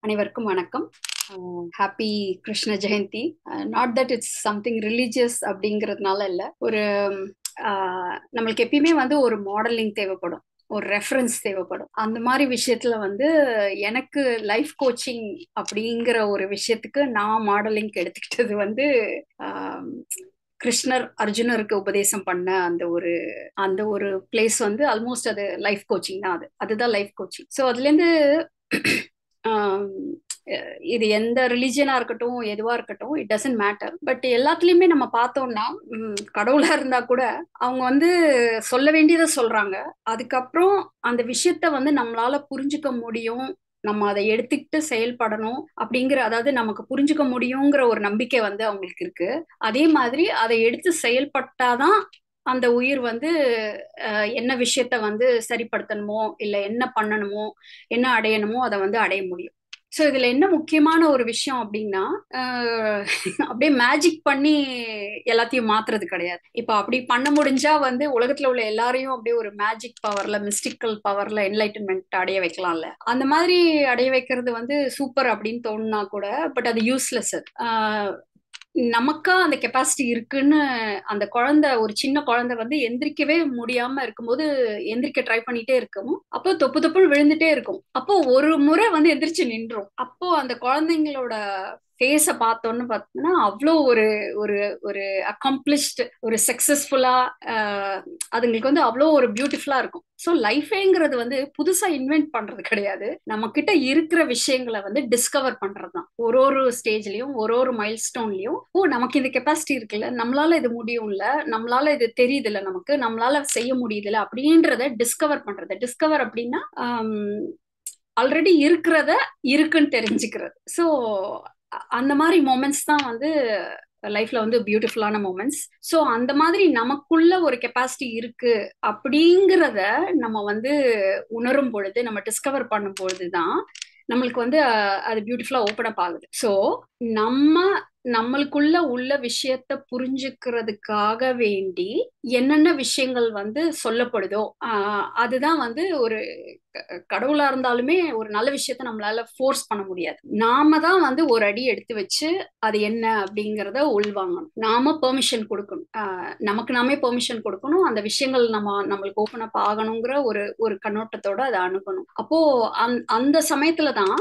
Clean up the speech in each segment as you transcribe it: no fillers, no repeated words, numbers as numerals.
அனைவருக்கும் வணக்கம். Happy Krishna Jayanthi. Not that it's something religious அப்படிங்கிறதுனால இல்லை, ஒரு நம்மளுக்கு எப்பயுமே ஒரு மாடலிங் தேவைப்படும், ஒரு ரெஃபரன்ஸ் தேவைப்படும். அந்த மாதிரி விஷயத்துல எனக்கு லைஃப் கோச்சிங் அப்படிங்கிற ஒரு விஷயத்துக்கு நான் மாடலிங்க்கு எடுத்துக்கிட்டது ஆஹ், கிருஷ்ணர் அர்ஜுனருக்கு உபதேசம் பண்ண அந்த ஒரு பிளேஸ் ஆல்மோஸ்ட் அது லைஃப் கோச்சிங் தான். அதுதான் லைஃப் கோச்சிங். ஸோ அதுலேருந்து ஆம், இது எந்த ரிலிஜியனா இருக்கட்டும், எதுவா இருக்கட்டும், இட் டசன்ட் மேட்டர். பட் எல்லாத்துலயுமே நம்ம பார்த்தோம்னா, கடவுளா இருந்தா கூட அவங்க சொல்ல வேண்டியதை சொல்றாங்க. அதுக்கப்புறம் அந்த விஷயத்த நம்மளால புரிஞ்சுக்க முடியும், நம்ம அதை எடுத்துக்கிட்டு செயல்படணும் அப்படிங்கிற, அதாவது நமக்கு புரிஞ்சுக்க முடியுங்கிற ஒரு நம்பிக்கை அவங்களுக்கு இருக்கு. அதே மாதிரி அதை எடுத்து செயல்பட்டாதான் அந்த உயிர் என்ன விஷயத்த சரிப்படுத்தணுமோ, இல்ல என்ன பண்ணணுமோ, என்ன அடையணுமோ அதை அடைய முடியும். ஸோ இதுல என்ன முக்கியமான ஒரு விஷயம் அப்படின்னா, அப்படியே மேஜிக் பண்ணி எல்லாத்தையும் மாத்துறது கிடையாது. இப்போ அப்படி பண்ண முடிஞ்சா உலகத்துல உள்ள எல்லாரையும் அப்படியே ஒரு மேஜிக் பவர்ல, மிஸ்டிக்கல் பவர்ல என்லைட்டன்மெண்ட் அடைய வைக்கலாம்ல. அந்த மாதிரி அடைய வைக்கிறது சூப்பர் அப்படின்னு தோணுனா கூட, பட் அது யூஸ்லெஸ். நமக்கா அந்த கெப்பாசிட்டி இருக்குன்னு அந்த குழந்தை, ஒரு சின்ன குழந்தை எந்திரிக்கவே முடியாம இருக்கும்போது எந்திரிக்க ட்ரை பண்ணிட்டே இருக்கும். அப்போ தொப்பு தொப்புன்னு விழுந்துட்டே இருக்கும். அப்போ ஒரு முறை எந்திரிச்சு நின்றும். அப்போ அந்த குழந்தைங்களோட ஃபேஸை பார்த்தோன்னு பார்த்தோம்னா அவ்வளோ ஒரு ஒரு ஒரு அக்காம்ப்ளிஷ்டு, ஒரு சக்சஸ்ஃபுல்லா, அதுங்களுக்கு அவ்வளோ ஒரு பியூட்டிஃபுல்லா இருக்கும். ஸோ லைஃபேங்கிறது புதுசா இன்வென்ட் பண்றது கிடையாது, நம்ம கிட்ட இருக்கிற விஷயங்களை டிஸ்கவர் பண்றது தான். ஒரு ஒரு ஸ்டேஜ்லயும், ஒரு ஒரு மைல் ஸ்டோன்லயும், ஓ நமக்கு இந்த கெப்பாசிட்டி இருக்குல்ல, நம்மளால இது முடியும்ல, நம்மளால இது தெரியுதுல்ல, நமக்கு நம்மளால செய்ய முடியுதுல்ல அப்படின்றத டிஸ்கவர் பண்றது. டிஸ்கவர் அப்படின்னா ஆல்ரெடி இருக்கிறத இருக்குன்னு தெரிஞ்சுக்கிறது. ஸோ அந்த மாதிரி மொமெண்ட்ஸ் தான் லைஃப்ல பியூட்டிஃபுல்லான மூமெண்ட்ஸ். ஸோ அந்த மாதிரி நமக்குள்ள ஒரு கெப்பாசிட்டி இருக்கு அப்படிங்கிறத நம்ம உணரும் பொழுது, நம்ம டிஸ்கவர் பண்ணும் பொழுதுதான் நம்மளுக்கு அது பியூட்டிஃபுல்லா ஓப்பன் அப் ஆகுது. ஸோ நம்ம நம்மளுக்குள்ள உள்ள விஷயத்த புரிஞ்சுக்கிறதுக்காக வேண்டி என்னென்ன விஷயங்கள் சொல்லப்படுதோ, அதுதான் ஒரு கடவுளா இருந்தாலுமே ஒரு நல்ல விஷயத்த நம்மளால ஃபோர்ஸ் பண்ண முடியாது. நாம தான் ஒரு அடி எடுத்து வச்சு அது என்ன அப்படிங்கிறத உள்வாங்கணும். நாம பெர்மிஷன் கொடுக்கணும், நமக்கு நாமே பெர்மிஷன் கொடுக்கணும். அந்த விஷயங்கள் நம்மளுக்கு ஓப்பன் அப் ஆகணுங்கிற ஒரு ஒரு கண்ணோட்டத்தோட அதை அணுகணும். அப்போ அந்த சமயத்துல தான்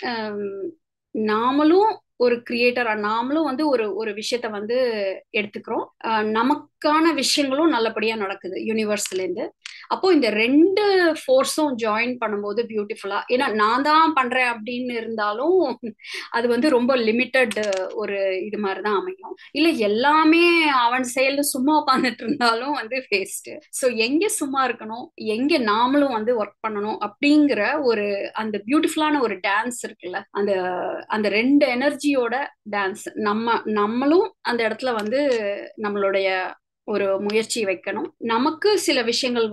நாமளும் ஒரு கிரியேட்டரா, நாமளும் ஒரு ஒரு விஷயத்த எடுத்துக்கிறோம். நமக்கான விஷயங்களும் நல்லபடியா நடக்குது யூனிவர்ஸ்ல இருந்து. அப்போ இந்த ரெண்டு ஃபோர்ஸும் ஜாயின் பண்ணும்போது பியூட்டிஃபுல்லா, ஏன்னா நான் தான் பண்றேன் அப்படின்னு இருந்தாலும் அது ரொம்ப லிமிட்டட் ஒரு இது மாதிரிதான் அமையும். இல்ல எல்லாமே அவன் செயல் சும்மா உட்காந்துட்டு இருந்தாலும் வேஸ்ட். ஸோ எங்க சும்மா இருக்கணும், எங்க நாமளும் ஒர்க் பண்ணணும் அப்படிங்கிற ஒரு அந்த பியூட்டிஃபுல்லான ஒரு டான்ஸ் இருக்குல்ல, அந்த அந்த ரெண்டு எனர்ஜியோட டான்ஸ். நம்மளும் அந்த இடத்துல நம்மளுடைய ஒரு முயற்சி வைக்கணும். நமக்கு சில விஷயங்கள்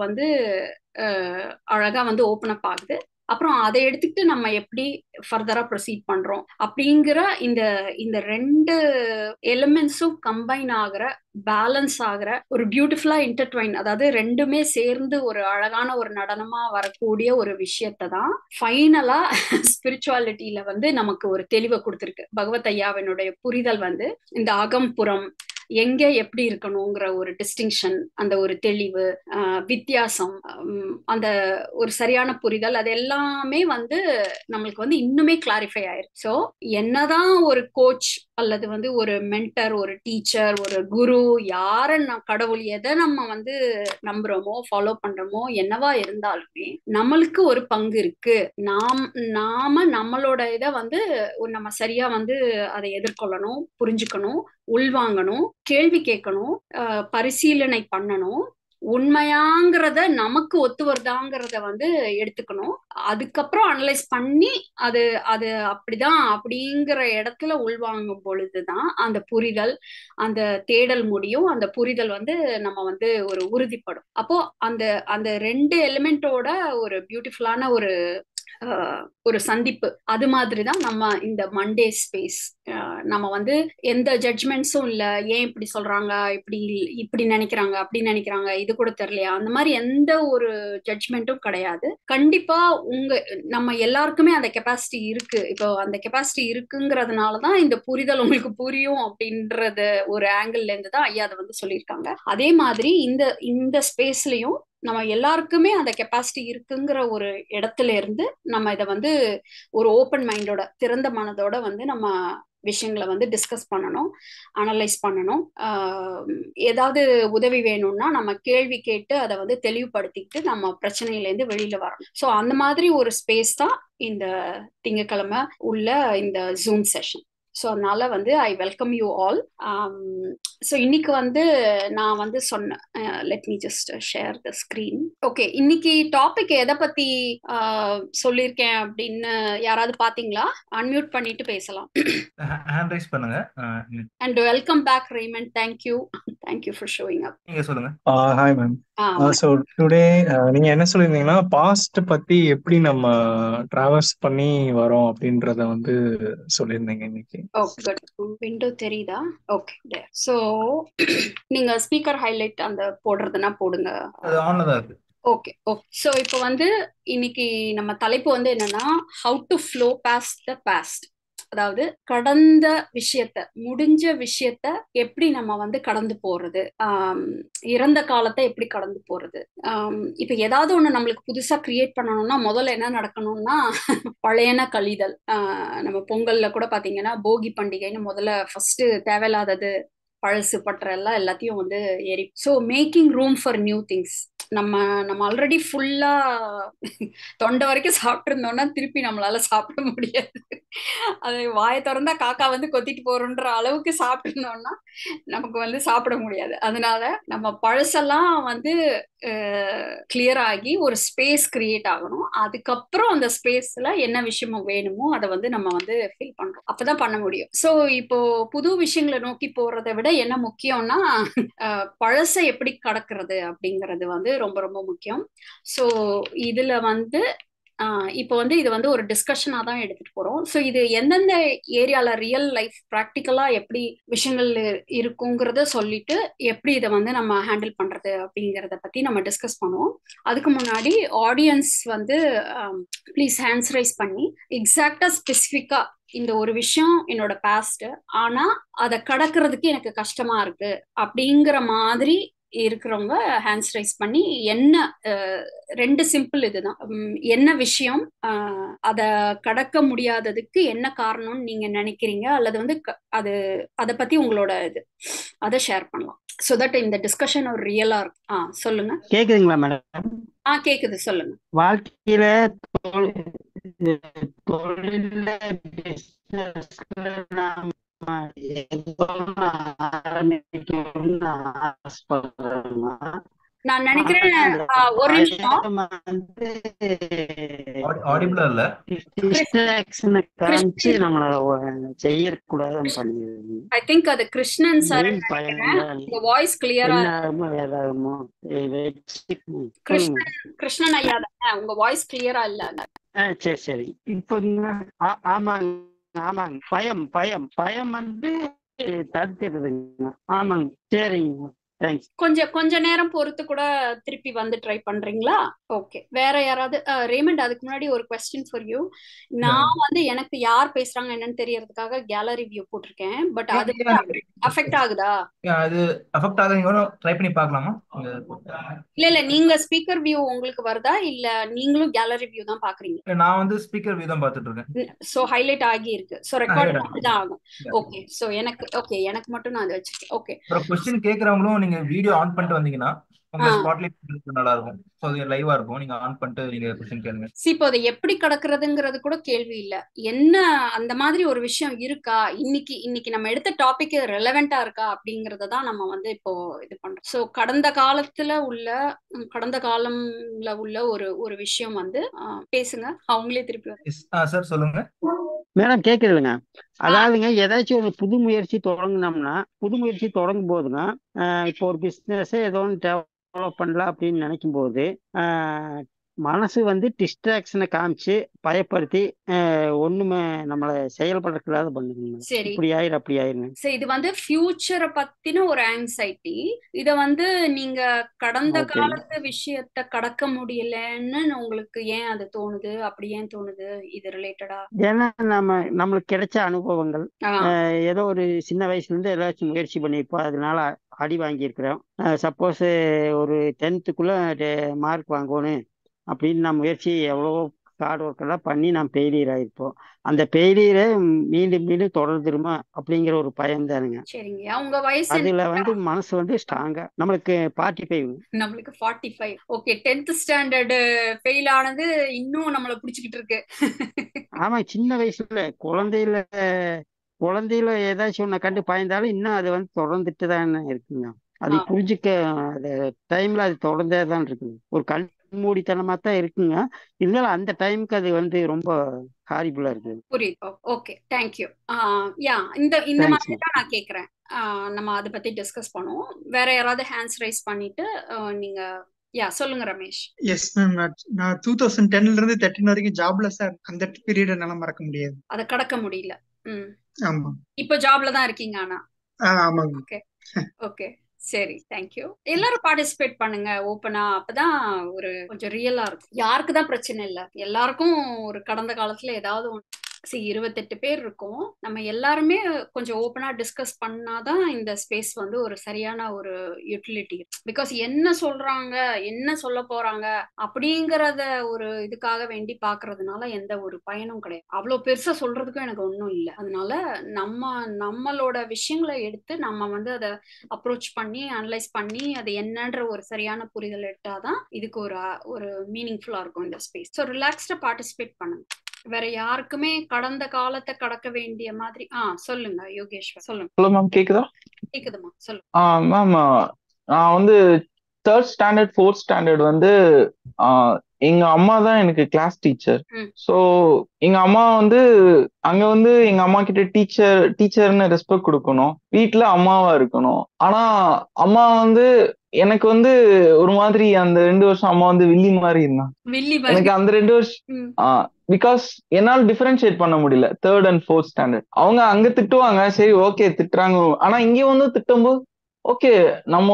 அழகா ஓப்பன் அப் ஆகுது. அப்புறம் அதை எடுத்துக்கிட்டு நம்ம எப்படி ஃபர்தரா ப்ரொசீட் பண்றோம் அப்படிங்கிற இந்த இந்த ரெண்டு எலிமெண்ட்ஸும் கம்பைன் ஆகுற, பேலன்ஸ் ஆகுற ஒரு பியூட்டிஃபுல்லா இன்டர்ட்வைன், அதாவது ரெண்டுமே சேர்ந்து ஒரு அழகான ஒரு நடனமா வரக்கூடிய ஒரு விஷயத்தை தான் ஃபைனலா ஸ்பிரிச்சுவாலிட்டியில நமக்கு ஒரு தெளிவை கொடுத்துருக்கு. பகவத் ஐயாவினுடைய புரிதல் இந்த அகம்புறம் எங்க எப்படி இருக்கணுங்கிற ஒரு டிஸ்டிங்ஷன், அந்த ஒரு தெளிவு, வித்தியாசம், அந்த ஒரு சரியான புரிதல், அது எல்லாமே நம்மளுக்கு இன்னுமே கிளாரிஃபை ஆயிருக்கு. ஸோ என்னதான் ஒரு கோச் அல்லது ஒரு மென்டர், ஒரு டீச்சர், ஒரு குரு, யார கடவுள் எதை நம்ம நம்புறோமோ, ஃபாலோ பண்றோமோ, என்னவா இருந்தாலுமே நம்மளுக்கு ஒரு பங்கு இருக்கு. நாம நம்மளோட இதை நம்ம சரியா அதை எதிர்கொள்ளணும், புரிஞ்சுக்கணும், உள்வாங்கணும், கேள்வி கேட்கணும், பரிசீலனை பண்ணணும், உண்மையாங்கிறத நமக்கு ஒத்து வருதாங்கிறத எடுத்துக்கணும். அதுக்கப்புறம் அனலைஸ் பண்ணி அது அது அப்படிதான் அப்படிங்கிற இடத்துல உள்வாங்கும் பொழுதுதான் அந்த புரிதல், அந்த தேடல் முடியும். அந்த புரிதல் நம்ம ஒரு உறுதிப்படும். அப்போ அந்த அந்த ரெண்டு எலிமெண்டோட ஒரு பியூட்டிஃபுல்லான ஒரு ஒரு சந்திப்பு. அது மாதிரி தான் நம்ம இந்த மண்டே ஸ்பேஸ். நம்ம வந்து எந்த ஜட்ஜ்மெண்ட்ஸும் இல்ல, ஏன் இப்படி சொல்றாங்க, இப்படி இப்படி நினைக்கிறாங்க, அப்படி நினைக்கிறாங்க, இது கூட தெரியலையா, அந்த மாதிரி எந்த ஒரு ஜட்ஜ்மெண்ட்டும் கிடையாது. கண்டிப்பா உங்க நம்ம எல்லாருக்குமே அந்த கெப்பாசிட்டி இருக்கு. இப்போ அந்த கெப்பாசிட்டி இருக்குங்கிறதுனாலதான் இந்த புரிதல் உங்களுக்கு புரியும் அப்படின்றது ஒரு ஆங்கிள் இருந்து தான் ஐயா அதை வந்து சொல்லியிருக்காங்க. அதே மாதிரி இந்த இந்த ஸ்பேஸ்லயும் நம்ம எல்லாருக்குமே அந்த கெப்பாசிட்டி இருக்குங்கிற ஒரு இடத்துல இருந்து நம்ம இதை வந்து ஒரு ஓப்பன் மைண்டோட, திறந்த மனதோட வந்து நம்ம விஷயங்களை வந்து டிஸ்கஸ் பண்ணணும், அனலைஸ் பண்ணணும். ஏதாவது உதவி வேணும்னா நம்ம கேள்வி கேட்டு அதை வந்து தெளிவுபடுத்திக்கிட்டு நம்ம பிரச்சனையிலேருந்து வெளியில வரணும். ஸோ அந்த மாதிரி ஒரு ஸ்பேஸ் தான் இந்த திங்கட்கிழமை உள்ள இந்த ஜூம் செஷன். ஸோ அதனால வந்து I welcome you all. So இன்னைக்கு வந்து நான் வந்து சொன்னேன், let me just share the screen. Okay, இன்னைக்கு டாபிக் எதை பத்தி சொல்லியிருக்கேன் அப்படின்னு யாராவது பாத்தீங்களா? அன்மியூட் பண்ணிட்டு பேசலாம். ஹேண்ட் ரைஸ் பண்ணுங்க. And welcome back Raymond. Thank you for showing up. நீங்க சொல்லுங்க. Hi ma'am. ஸோ டுடே நீங்க என்ன சொல்லியிருந்தீங்கன்னா பாஸ்ட் பத்தி எப்படி நம்ம டிராவல்ஸ் பண்ணி வரோம் அப்படின்றத வந்து சொல்லியிருந்தீங்க இன்னைக்கு. ஓகே, விண்டோ தெரியுதா? ஓகே, ஸோ நீங்க ஸ்பீக்கர் ஹைலைட் அந்த போடுறதுன்னா போடுங்க. அது ஆன்ல தான் இருக்கு. Okay okay. ஸோ இப்போ வந்து இன்னைக்கு நம்ம தலைப்பு வந்து என்னன்னா, how to flow past the past. அதாவது கடந்த விஷயத்த, முடிஞ்ச விஷயத்த எப்படி நம்ம வந்து கடந்து போறது, இறந்த காலத்தை எப்படி கடந்து போறது. இப்ப ஏதாவது ஒண்ணு நம்மளுக்கு புதுசா கிரியேட் பண்ணணும்னா முதல்ல என்ன நடக்கணும்னா பழையன கழிதல். நம்ம பொங்கல்ல கூட பாத்தீங்கன்னா போகி பண்டிகைன்னு முதல்ல ஃபர்ஸ்ட் தேவையில்லாதது, பழசு பற்ற எல்லாம் எல்லாத்தையும் வந்து எரி. So making room for new things. நம்ம நம்ம ஆல்ரெடி ஃபுல்லா தொண்டை வரைக்கும் சாப்பிட்டு இருந்தோம்னா திருப்பி நம்மளால சாப்பிட முடியாது. அது வாயை திறந்தா காக்கா வந்து கொத்திட்டு போறோன்ற அளவுக்கு சாப்பிட்டு இருந்தோம்னா நமக்கு வந்து சாப்பிட முடியாது. அதனால நம்ம பழசெல்லாம் வந்து கிளியர் ஆகி ஒரு ஸ்பேஸ் கிரியேட் ஆகணும். அதுக்கப்புறம் அந்த ஸ்பேஸ்ல என்ன விஷயமும் வேணுமோ அதை வந்து நம்ம வந்து ஃபில் பண்றோம், அப்பதான் பண்ண முடியும். ஸோ இப்போ புது விஷயங்களை நோக்கி போறதை விட என்ன முக்கியம்னா பழசை எப்படி கடக்கிறது அப்படிங்கிறது வந்து ரொம்ப ரொம்ப முக்கியம். ஸோ இதுல வந்து இப்போ வந்து இது வந்து ஒரு டிஸ்கஷனா தான் எடுத்துட்டு போறோம். ஸோ இது எந்தெந்த ஏரியால ரியல் லைஃப் ப்ராக்டிக்கலா எப்படி விஷயங்கள் இருக்குங்கிறத சொல்லிட்டு எப்படி இதை வந்து நம்ம ஹேண்டில் பண்றது அப்படிங்கிறத பத்தி நம்ம டிஸ்கஸ் பண்ணுவோம். அதுக்கு முன்னாடி ஆடியன்ஸ் வந்து ப்ளீஸ் ஹேண்ட்ஸ் ரைஸ் பண்ணி எக்ஸாக்டா ஸ்பெசிஃபிக்கா இந்த ஒரு விஷயம் என்னோட பாஸ்ட், ஆனா அதை கடக்கிறதுக்கு எனக்கு கஷ்டமா இருக்கு அப்படிங்கிற மாதிரி இருக்கிறவங்க ஹேண்ட்ஸ் ரைஸ் பண்ணி, என்ன ரெண்டு சிம்பிள் இதுதான், என்ன விஷயம், அதை கடக்க முடியாததுக்கு என்ன காரணம்னு நீங்க நினைக்கிறீங்க, அல்லது வந்து அது அதை பத்தி உங்களோட இது அதை ஷேர் பண்ணலாம். சோ தட் இந்த டிஸ்கஷன் ஒரு ரியலா இருக்கும். சொல்லுங்க. கேக்குதுங்களா மேடம்? கேக்குது, சொல்லுங்க. வாழ்க்கையில தொழில பிசினஸ்ல நாம ஆரம்பிக்கணும்னு ஆசைப்படுறோம்னா நான் நினைக்கிறேன் ஒரு நிமிஷம் ஆடிபிளா இல்ல, டிஸ்ட்ராக்ஷனை காமிச்சு நம்மள செய்யக்கூடாதுன்னு பண்ணிடுது. ஐ திங்க் அது கிருஷ்ணன் சார். உங்க வாய்ஸ் கிளியரா வேதாகமோ கிருஷ்ணன் ஐயா தானே? உங்க வாய்ஸ் கிளியரா இல்ல. சரி சரி. இப்போ ஆமாங்க ஆமாங்க. பயம் பயம் பயம் வந்து தடுத்துடுதுங்க. ஆமாங்க, சரிங்க, தேங்க்ஸ். கொஞ்ச நேரம் பொறுத்து கூட திருப்பி வந்து ட்ரை பண்றீங்களா? ஓகே, வேற யாராவது? ரேமண்ட், அதுக்கு முன்னாடி ஒரு क्वेश्चन ஃபார் யூ. நான் வந்து எனக்கு யார் பேசுறாங்க என்னன்னு தெரியறதுக்காக கேலரி வியூ போட்டிருக்கேன். பட் அது அஃபெக்ட் ஆகுதா? அது அஃபெக்ட் ஆகுதுங்க, ட்ரை பண்ணி பார்க்கலாமா? இல்ல நீங்க ஸ்பீக்கர் வியூ உங்களுக்கு வருதா, இல்ல நீங்களும் கேலரி வியூ தான் பாக்குறீங்க? நான் வந்து ஸ்பீக்கர் வியூ தான் பார்த்துட்டு இருக்கேன். சோ ஹைலைட் ஆகி இருக்கு. சோ ரெக்கார்ட் தான் ஆகும். ஓகே, சோ எனக்கு மட்டும் நான் அதை வச்சிருக்கேன். ஓகே, அப்புறம் क्वेश्चन கேக்குறவங்களும் நீங்க வீடியோ ஆன் பண்ணிட்டு வந்தீங்கன்னா உங்க ஸ்பாட்லைட் நல்லா இருக்கும். சோ அது லைவா இருக்கும். நீங்க ஆன் பண்ணிட்டு நீங்க क्वेश्चन கேளுங்க. இப்போ அதை எப்படி கடக்குறதுங்கிறது கூட கேள்வி இல்ல. என்ன அந்த மாதிரி ஒரு விஷயம் இருக்கா, இன்னைக்கு நம்ம எடுத்த டாபிக் ரெலவெண்டா இருக்கா அப்படிங்கறத தான் நம்ம வந்து இப்போ இது பண்றோம். சோ கடந்த காலம்ல உள்ள ஒரு விஷயம் வந்து பேசுங்க. அவங்களே திருப்பி சார் சொல்லுங்க. மேடம் கேக்குதுங்க. அதாவதுங்க, ஏதாச்சும் ஒரு புது முயற்சி தொடங்கினோம்னா, புது முயற்சி தொடங்கும் போதுங்க, இப்போ ஒரு பிஸ்னஸ் ஏதோ ஒன்று டெவலப் பண்ணலாம் அப்படின்னு நினைக்கும் போது மனசு வந்து டிஸ்ட்ராக்ஷனை காமிச்சு பயப்படுத்தி ஒண்ணுமே நம்மளை செயல்படுறதுக்கு இல்லாத பண்ணுங்க. சரி இப்படி ஆயிரு அப்படி ஆயிருங்க. சரி, இது வந்து ஃபியூச்சரை பத்தின ஒரு ஆங்ஸைட்டி. இத வந்து நீங்க கடந்த ஓகே. காலத்து விஷயத்த கடக்க முடியலன்னு உங்களுக்கு ஏன் அது தோணுது? அப்படி ஏன் தோணுது? இது ரிலேட்டடா? ஏன்னா நம்மளுக்கு கிடைச்ச அனுபவங்கள் ஏதோ ஒரு சின்ன வயசுல இருந்து ஏதாச்சும் முயற்சி பண்ணியிருப்போம், அதனால அடி வாங்கியிருக்கிறோம். சப்போஸ் ஒரு 10th மார்க் வாங்கணும் அப்படின்னு நான் முயற்சி எவ்வளவோ ஹார்ட் ஒர்க் எல்லாம் பண்ணி நான் ஃபெயிலியர் ஆயிருப்போம். அந்த ஃபெயிலியரை மீண்டும் மீண்டும் தொடர்ந்துருமா அப்படிங்கிற ஒரு பயம் தானுங்க. சரிங்கய்யா, உங்க வயசு என்ன? அதுல வந்து மனசு வந்து ஸ்ட்ராங்கா நம்மளுக்கு 45. நம்மளுக்கு 45. ஓகே, 10th ஸ்டாண்டர்டு ஃபெயில் ஆனது இன்னும் நம்மள புடிச்சுக்கிட்டு இருக்கு. ஆமா, சின்ன வயசுல குழந்தையில ஏதாச்சும் ஒன்றை கண்டு பயந்தாலும் இன்னும் அது வந்து தொடர்ந்துட்டு தான் இருக்குங்க. அது புரிஞ்சுக்க அந்த டைம்ல அது தொடர்ந்தே தான் இருக்குது. ஒரு கண்மூடித்தனமா தான் இருக்குங்க, இருந்தாலும் அந்த டைமுக்கு அது வந்து ரொம்ப ஹாரிபிளா இருக்குது. புரியுது. Okay, thank you. யா, இந்த மாதிரி தேங்க்ஸ்ங்க. தான் நான் கேக்குறேன். நம்ம அதை பத்தி டிஸ்கஸ் பண்ணுவோம். வேற யாராவது ஹேண்ட்ஸ் ரைஸ் பண்ணிட்டு நீங்க சொல்லுங்க ரமேஷ். எஸ் மேம், நான் 2010ல இருந்து 13 வரைக்கும் ஜாப்ல சார். அந்த பீரியட் என்னால மறக்க முடியாது. அதை கடக்க முடியல. ஆமா. இப்ப ஜாப்ல தான் இருக்கீங்க ஆனா? ஆமாங்க. ஓகே ஓகே, சரி, தேங்க்யூ. எல்லாரும் பார்ட்டிசிபேட் பண்ணுங்க ஓப்பனா, அப்பதான் ஒரு கொஞ்சம் ரியலா இருக்கும். யாருக்கு தான் பிரச்சனை இல்லை, எல்லாருக்கும் ஒரு கடந்த காலத்துல ஏதாவது 28 பேர் இருக்கும். நம்ம எல்லாருமே கொஞ்சம் ஓப்பனா டிஸ்கஸ் பண்ணாதான் இந்த ஸ்பேஸ் வந்து ஒரு சரியான ஒரு யூட்டிலிட்டி. பிகாஸ் என்ன சொல்றாங்க, என்ன சொல்ல போறாங்க அப்படிங்கறத ஒரு இதுக்காக வேண்டி பாக்குறதுனால எந்த ஒரு பயனும் கிடையாது. அவ்வளவு பெருசா சொல்றதுக்கும் எனக்கு ஒன்றும் இல்லை. அதனால நம்மளோட விஷயங்களை எடுத்து நம்ம வந்து அதை அப்ரோச் பண்ணி அனலைஸ் பண்ணி அது என்னன்ற ஒரு சரியான புரிதல் எடுத்தாதான் இதுக்கு ஒரு மீனிங்ஃபுல்லா இருக்கும் இந்த ஸ்பேஸ். ஸோ ரிலாக்ஸ்டா பார்ட்டிசிபேட் பண்ணுங்க. வேற யாருக்குமே கடந்த காலத்தை கடக்க வேண்டிய மாதிரி சொல்லுங்க யோகேஸ்வர், சொல்லுங்க. ஹலோ மேம், கேக்குதா? கேக்குதுமா, சொல்லுங்க. மேம், நான் வந்து 3rd ஸ்டாண்டர்ட் 4th ஸ்டாண்டர்ட் வந்து எங்க அம்மா தான் எனக்கு கிளாஸ் டீச்சர். ஸோ எங்க அம்மா வந்து அங்க வந்து எங்க அம்மா கிட்ட டீச்சர்னு ரெஸ்பெக்ட் கொடுக்கணும், வீட்டுல அம்மாவா இருக்கணும். ஆனா அம்மா வந்து எனக்கு வந்து ஒரு மாதிரி அந்த 2 வருஷம் அம்மா வந்து வில்லி மாதிரி இருந்தான் எனக்கு. அந்த 2 வருஷம் பிகாஸ் என்னால் டிஃபரன்ஷியேட் பண்ண முடியல 3rd and 4th ஸ்டாண்டர்ட். அவங்க அங்க திட்டுவாங்க, சரி ஓகே திட்டுறாங்க. ஆனா இங்க வந்து திட்டும்போது ஓகே நம்ம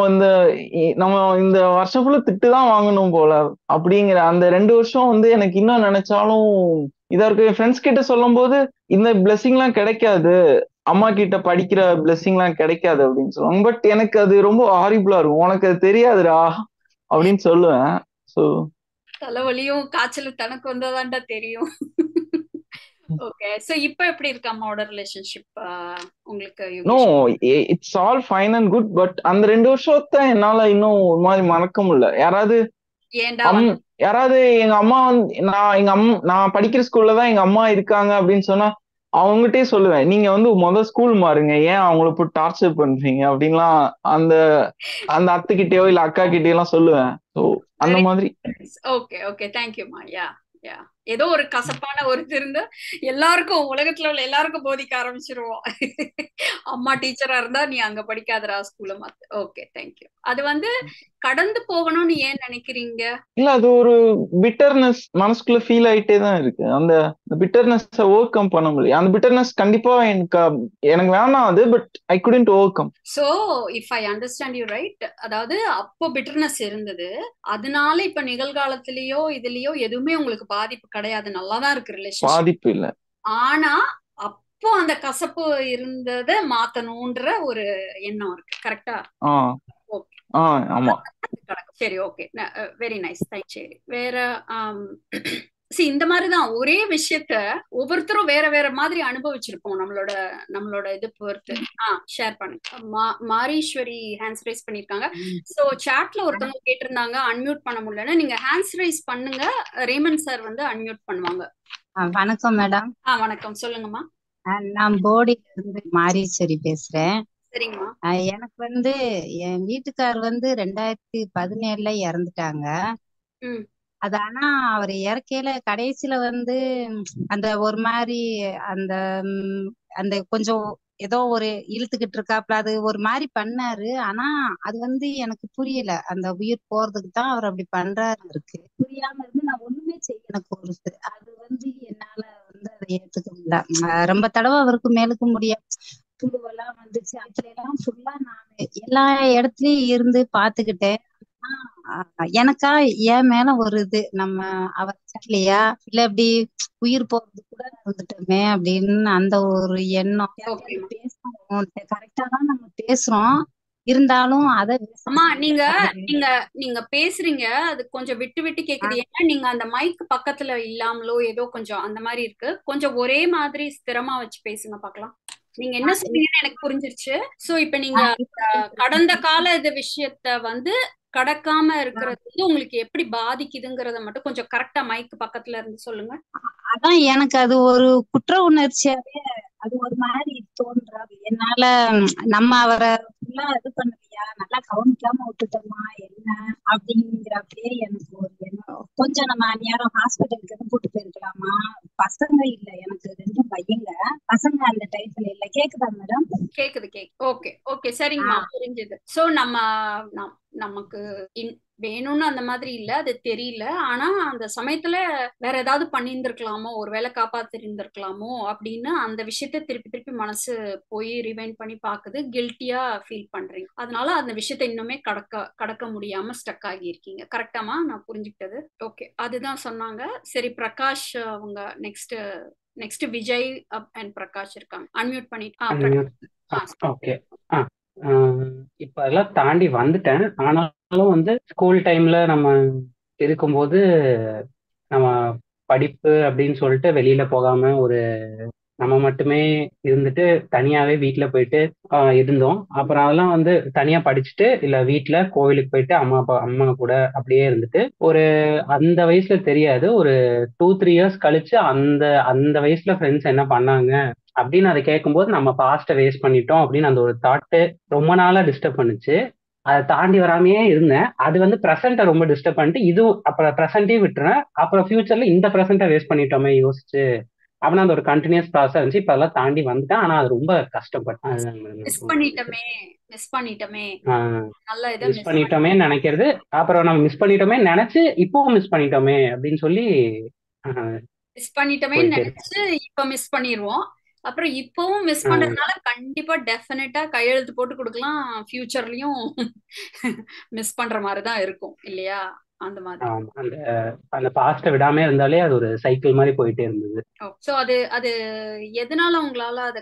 இந்த வருஷம் ஃபுல்லா திட்டு தான் வாங்கணும் போல அப்படிங்கிற அந்த 2 வருஷம் வந்து எனக்கு இன்னும் நினைச்சாலும் இதா இருக்கு. என் ஃப்ரெண்ட்ஸ் கிட்ட சொல்லும் போது இந்த பிளெஸிங் எல்லாம் கிடைக்காது, அம்மா கிட்ட படிக்கிற பிளெஸிங் எல்லாம் கிடைக்காது அப்படின்னு சொல்லுவாங்க. பட் எனக்கு அது ரொம்ப ஹாரிபிளா இருக்கும், உனக்கு அது தெரியாதுடா அப்படின்னு சொல்லுவேன். ஸோ தலைவலியும் காய்ச்சலும் தனக்கு வந்தாதான்டா தெரியும். ஓகே, சோ இப்போ எப்படி இருக்கு அம்மாவோட ரிலேஷன்ஷிப் உங்களுக்கு? No, it's all fine and good. But அந்த 2 வருஷத்தை என்னால இன்னும் ஒரு மாதிரி மறக்க முடியல. யாராவது எங்க அம்மா வந்து நான் படிக்கிற ஸ்கூல்ல தான் எங்க அம்மா இருக்காங்க அப்படின்னு சொன்னா அவங்ககிட்டே சொல்லுவேன், நீங்க வந்து ஸ்கூல் மாறுங்க, ஏன் அவங்கள போய் டார்ச்சர் பண்றீங்க அப்படின்லாம் அந்த அத்தைகிட்டயோ இல்ல அக்கா கிட்டயோ எல்லாம் சொல்லுவேன். ஸோ அந்த மாதிரி. ஓகே ஓகே, தேங்க்யூமா. ஏதோ ஒரு கசப்பான ஒரு திருந்து எல்லாருக்கும் உலகத்துல உள்ள எல்லாருக்கும் போதிக்க ஆரம்பிச்சிருவோம். அம்மா டீச்சரா இருந்தா நீ அங்க படிக்காதரா ஸ்கூல்ல மாத்து. Okay, thank you. அது வந்து கடந்து போகணும்னு ஏன் நினைக்கிறீங்க? இல்ல, அது ஒரு பிட்டர்னஸ் மனசுக்குள்ள ஃபீல் ஆயிட்டே தான் இருக்கு. அந்த பிட்டர்னஸ் ஓவர் கம் பண்ண முடியல. அந்த பிட்டர்னஸ் கண்டிப்பா எனக்கு வேணாம் அது, but I couldn't overcome. So if I understand you right, அதாவது அப்போ பிட்டர்னஸ் இருந்தது, அதனால இப்ப நிகழ்காலத்திலயோ இதுலயோ எதுவுமே உங்களுக்கு பாதிப்பு கிடையாது, நல்லாதான் இருக்கு ரிலேஷன், பாதிப்பு இல்ல. ஆனா அப்போ அந்த கசப்பு இருந்தத மாத்தணும்ன்ற ஒரு எண்ணம் இருக்கு, கரெக்டா? ஓகே, ஆமா. சரி, ஓகே, வெரி நைஸ். சரி, வேற இந்த மாதிரிதான் ஒரே விஷயத்த ஒவ்வொருத்தரும் வேற வேற மாதிரி அனுபவிச்சிருப்போம், நம்மளோட இது பொறுத்து. ஷேர் பண்ணுங்க. மாரீஸ்வரி ஹேண்ட்ஸ் ரைஸ் பண்ணிருக்காங்க. சோ சாட்ல ஒருத்தவங்க கேட்டிருந்தாங்க அன்மியூட் பண்ண முடியலன்னு, நீங்க ஹேண்ட்ஸ் ரைஸ் பண்ணுங்க, ரேமன் சார் வந்து அன்மியூட் பண்ணுவாங்க. வணக்கம் மேடம். வணக்கம், சொல்லுங்கம்மா. நான் போடியில இருந்து மாரீஸ்வரி பேசுறேன். சரிங்கம்மா. எனக்கு வந்து என் வீட்டுக்கார் வந்து 2017 இறந்துட்டாங்க. அது ஆனா அவர் இறக்கையில கடைசியில வந்து அந்த ஒரு மாதிரி அந்த அந்த கொஞ்சம் ஏதோ ஒரு இழுத்துக்கிட்டு இருக்காப்ல அது ஒரு மாதிரி பண்ணாரு. ஆனா அது எனக்கு புரியல. அந்த உயிர் போறதுக்கு தான் அவர் அப்படி பண்றாரு இருக்கு. புரியாம இருந்து நான் ஒண்ணுமே செய்ய எனக்கு ஒரு அது என்னால அதை ஏத்துக்க முடியல. ரொம்ப தடவை அவருக்கு மேலுக்கு முடியாது துருவெல்லாம் வந்துச்சு. அதுல எல்லாம் ஃபுல்லா நான் எல்லா இடத்துலயும் இருந்து பாத்துக்கிட்டேன். எனக்கா என் மேல ஒரு இது நம்ம அவர் இல்லையா இல்ல இப்படி உயிர் போறது கூட இருந்துட்டோமே அப்படின்னு அந்த ஒரு எண்ணம். பேசணும் கரெக்டா தான் நம்ம பேசுறோம், இருந்தாலும் அத அம்மா நீங்க நீங்க நீங்க பேசுறீங்க, அது கொஞ்சம் விட்டு விட்டு கேக்குது. ஏன்னா நீங்க அந்த மைக் பக்கத்துல இல்லாமலோ ஏதோ கொஞ்சம் அந்த மாதிரி இருக்கு. கொஞ்சம் ஒரே மாதிரி ஸ்திரமா வச்சு பேசுங்க பாக்கலாம். நீங்க என்ன சொன்னீங்கன்னு எனக்கு புரிஞ்சிருச்சு. சோ இப்ப நீங்க கடந்த கால இது விஷயத்த கடக்காம இருக்கிறது உங்களுக்கு எப்படி பாதிக்குதுங்கிறத மட்டும் கொஞ்சம் கரெக்டா மைக் பக்கத்துல இருந்து சொல்லுங்க. அதான் எனக்கு அது ஒரு குற்ற உணர்ச்சியாவே அது ஒரு மாதிரி தோன்றாது. என்னால நம்ம அவரை ஃபுல்லா இது பண்ணலையா, நல்லா கவனிக்காம விட்டுட்டோமா என்ன அப்படிங்கிறப்பே எனக்கு ஒரு எண்ணம். கொஞ்சம் நம்ம நேரம் ஹாஸ்பிட்டலுக்கு கூட்டு போயிருக்கலாமா. பசங்க இல்ல, எனக்கு 2 பையங்க. பசங்க அந்த டைத்துல இல்ல. கேக்குதா மேடம்? கேக்குது ஓகே ஓகே சரிங்கம்மா, புரிஞ்சது. சோ நமக்கு வேணும்னு அந்த மாதிரி இல்ல, அது தெரியல. ஆனா அந்த சமயத்துல வேற ஏதாவது பண்ணியிருந்திருக்கலாமோ, ஒருவேளை காப்பாத்திருந்திருக்கலாமோ அப்படின்னு அந்த விஷயத்த திருப்பி திருப்பி மனசு போய் ரிவைண்ட் பண்ணி பாக்குது. கில்ட்டியா ஃபீல் பண்றீங்க. அதனால அந்த விஷயத்த இன்னுமே கடக்க முடியாம ஸ்டக் ஆகி இருக்கீங்க. கரெக்டாமா நான் புரிஞ்சுக்கிட்டது? ஓகே, அதுதான் சொன்னாங்க. சரி, பிரகாஷ் அவங்க நெக்ஸ்ட் விஜய் அண்ட் பிரகாஷ் இருக்காங்க. அன்மியூட் பண்ணிட்டு ஓகே. இப்ப எல்லாம் தாண்டி வந்துட்டேன். ஆனாலும் ஸ்கூல் டைம்ல நம்ம இருக்கும்போது நம்ம படிப்பு அப்படின்னு சொல்லிட்டு வெளியில போகாம நம்ம மட்டுமே இருந்துட்டு தனியாவே வீட்டுல போயிட்டு இருந்தோம். அப்புறம் அதெல்லாம் தனியா படிச்சுட்டு இல்ல வீட்டுல கோவிலுக்கு போயிட்டு அம்மா கூட அப்படியே இருந்துட்டு அந்த வயசுல தெரியாது. ஒரு 2-3 இயர்ஸ் கழிச்சு அந்த வயசுல ஃப்ரெண்ட்ஸ் என்ன பண்ணாங்க அப்படின்னு அதை கேட்கும்போது நம்ம பாஸ்ட வேஸ்ட் பண்ணிட்டோம் அப்படின்னு அந்த ஒரு தாட்டு ரொம்ப நாளா டிஸ்டர்ப் பண்ணுச்சு. அதை தாண்டி வராமையே இருந்தேன். அது ப்ரெசென்ட்டை ரொம்ப டிஸ்டர்ப் பண்ணிட்டு அப்புறம் ப்ரெசென்ட்டையும் விட்டுறேன். அப்புறம் ஃபியூச்சர்ல இந்த ப்ரெசென்ட்டை வேஸ்ட் பண்ணிட்டோமே யோசிச்சு அப்படின்னா அந்த ஒரு கண்டினியூஸ் ப்ராசஸ் இருந்துச்சு. இப்ப எல்லாம் தாண்டி வந்துட்டேன். ஆனா அது ரொம்ப கஷ்டப்பட்டேன். மிஸ் பண்ணிட்டோமே நினைக்கிறது. அப்புறம் நம்ம மிஸ் பண்ணிட்டோமே நினைச்சு இப்பவும் மிஸ் பண்ணிட்டோமே அப்படின்னு சொல்லி மிஸ் பண்ணிட்டோமே நினைச்சு இப்ப மிஸ் பண்ணிடுவோம். அப்புறம் இப்பவும் மிஸ் பண்றதுனால கண்டிப்பா டெஃபினட்டா கையெழுத்து போட்டு கொடுக்கலாம், ஃபியூச்சர்லயும் மிஸ் பண்ற மாதிரிதான் இருக்கும் இல்லையா? அந்த மாதிரி அந்த பாஸ்ட விடாம இருந்தாலே அது ஒரு சைக்கிள் மாதிரி போயிட்டே இருந்தது. சோ அது எதனால உங்களால அதை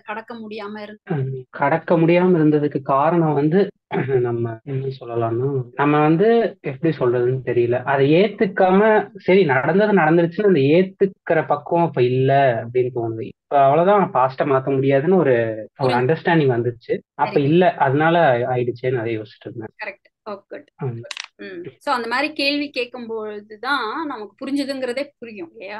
கடக்க முடியாம இருந்ததுக்கு காரணம் நம்ம என்ன சொல்லலாம்னா நம்ம எப்படி சொல்றதுன்னு தெரியல. அதை ஏத்துக்காம சரி நடந்துருச்சுன்னு அந்த ஏத்துக்கிற பக்குவம் இப்ப இல்ல அப்படின்னு தோணுது. இப்ப அவ்வளவுதான், பாஸ்ட மாத்த முடியாதுன்னு ஒரு அண்டர்ஸ்டாண்டிங் வந்துருச்சு. அப்ப இல்ல, அதனால ஆயிடுச்சேன்னு அதை யோசிச்சுட்டு இருந்தேன். சோ அந்த மாதிரி கேள்வி கேட்கும் பொழுதுதான் நமக்கு புரிஞ்சுதுங்கிறதே புரியும் இல்லையா?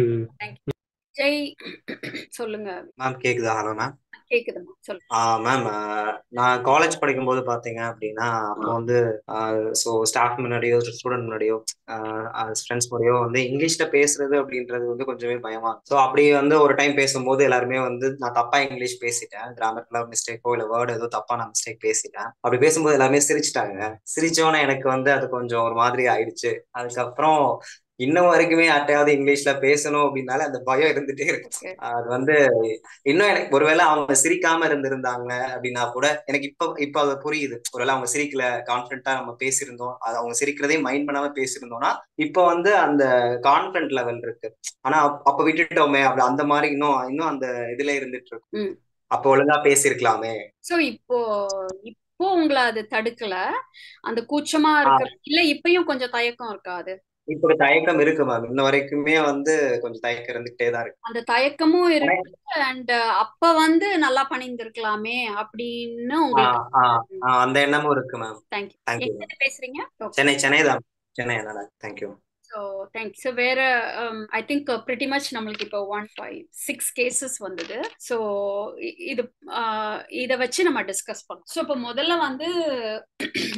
ஜெய் சொல்லுங்க மேம். கேக்குதா? Hello ma'am. கேக்குதுமா, சொல்லுங்க மேம். நான் காலேஜ் படிக்கும்போது பாத்தீங்க அப்படின்னா அப்போ ஸ்டாஃப் முன்னாடியோ ஸ்டூடெண்ட் முன்னாடியோ ஃப்ரெண்ட்ஸ் முன்னாடியோ இங்கிலீஷ்ல பேசுறது அப்படின்றது கொஞ்சமே பயமா. ஸோ அப்படி ஒரு டைம் பேசும்போது எல்லாருமே நான் தப்பா இங்கிலீஷ் பேசிட்டேன், கிராமர்ல மிஸ்டேக்கோ இல்ல வேர்டு ஏதோ தப்பா நான் மிஸ்டேக் பேசிட்டேன். அப்படி பேசும்போது எல்லாருமே சிரிச்சிட்டாங்க. சிரிச்சோன்னே எனக்கு அது கொஞ்சம் ஒரு மாதிரி ஆயிடுச்சு. அதுக்கப்புறம் இன்னும் வரைக்குமே யார்ட்டையாவது இங்கிலீஷ்ல பேசணும் அப்படின்னால அந்த பயம் இருந்துட்டே இருக்கு. அது இன்னும் எனக்கு ஒருவேளை அவங்க சிரிக்காம இருந்திருந்தாங்க அப்படின்னா கூட எனக்கு இப்ப அது புரியுது. ஒருவேளை அவங்க சிரிக்கல, கான்பிடண்டா நம்ம பேசியிருந்தோம், அது அவங்க சிரிக்கிறதே மைண்ட் பண்ணாம பேசியிருந்தோம்னா இப்ப அந்த கான்பிடன்ட் லெவல் இருக்கு. ஆனா அப்ப விட்டுட்டோமே அப்படி அந்த மாதிரி இன்னும் அந்த இதுல இருந்துட்டு இருக்கு. அப்ப ஒழுங்கா பேசியிருக்கலாமே. சோ இப்போ உங்களை அது தடுக்கல, அந்த கூச்சமா இருக்கு இல்ல? இப்பயும் கொஞ்சம் தயக்கம் இருக்காது? இப்ப தயக்கம் இருக்கு மேம். இன்ன வரைக்குமே கொஞ்சம் தயக்கம் இருந்துகிட்டே தான் இருக்கு. அந்த தயக்கமும் இருக்கு. அண்ட் அப்ப நல்லா பண்ணியிருந்திருக்கலாமே அப்படின்னு உங்களுக்கு அந்த எண்ணமும் இருக்கு மேம். தேங்க்யூ. என்ன பேசுறீங்க? சென்னை தான். Chennai. Thank you. So thanks. So வேற ஐ திங்க் பிரிட்டி மச் நம்மளுக்கு இப்போ 156 கேசஸ் வந்தது. ஸோ இதை வச்சு நம்ம டிஸ்கஸ் பண்ணோம். ஸோ இப்போ முதல்ல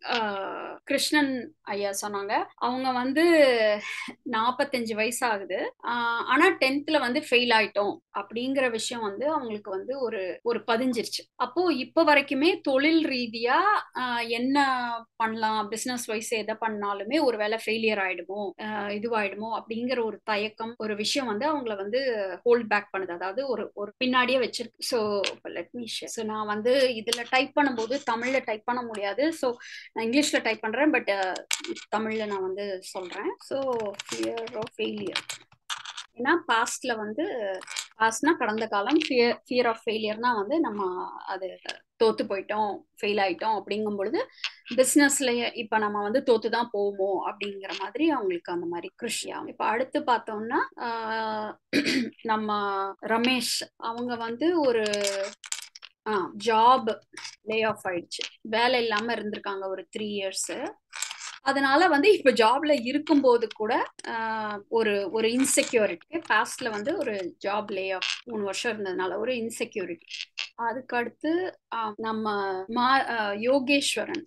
கிருஷ்ணன் ஐயா சொன்னாங்க, அவங்க வந்து 45 வயசு ஆகுது, ஆனா 10th வந்து ஃபெயில் ஆயிட்டோம் அப்படிங்கிற விஷயம் வந்து அவங்களுக்கு வந்து ஒரு பதிஞ்சிருச்சு. அப்போ இப்ப வரைக்குமே தொழில் ரீதியா என்ன பண்ணலாம், பிசினஸ் வைஸ் எதை பண்ணாலுமே ஒருவேளை ஃபெயிலியர் ஆயிடுமோ, இதுவாயிடுமோ அப்படிங்கிற ஒரு தயக்கம், ஒரு விஷயம் வந்து அவங்கள வந்து ஹோல்ட் பேக் பண்ணுது, அதாவது ஒரு பின்னாடியே வச்சிருக்கு. So let me share. So நான் வந்து இதுல டைப் பண்ணும்போது தமிழ்ல டைப் பண்ண முடியாது, ஸோ நான் இங்கிலீஷ்ல டைப் பண்றேன், பட் தமிழ்ல நான் வந்து சொல்றேன். ஸோ ஃபியர் ஆஃப் ஃபெயிலியர், ஏன்னா பாஸ்ட்ல வந்து பாஸ்ட்னா கடந்த காலம், ஃபியர் ஆஃப் ஃபெயிலியர்னா வந்து நம்ம அது தோத்து போயிட்டோம், ஃபெயில் ஆயிட்டோம் அப்படிங்கும் பொழுது பிஸ்னஸ்லயே இப்ப நம்ம வந்து தோத்துதான் போவோமோ அப்படிங்கிற மாதிரி அவங்களுக்கு அந்த மாதிரி கிருஷியா. இப்ப அடுத்து பார்த்தோம்னா நம்ம ரமேஷ், அவங்க வந்து ஒரு ஜாப் லே ஆஃப் ஆயிடுச்சு, வேலை இல்லாம இருந்திருக்காங்க ஒரு 3 years. அதனால வந்து இப்ப ஜாப்ல இருக்கும்போது கூட ஒரு இன்செக்யூரிட்டி, பாஸ்ட்ல வந்து ஒரு ஜாப் லே ஆஃப் 3 வருஷம் இருந்ததுனால ஒரு இன்செக்யூரிட்டி. அதுக்கு அடுத்து நம்ம யோகேஸ்வரன்,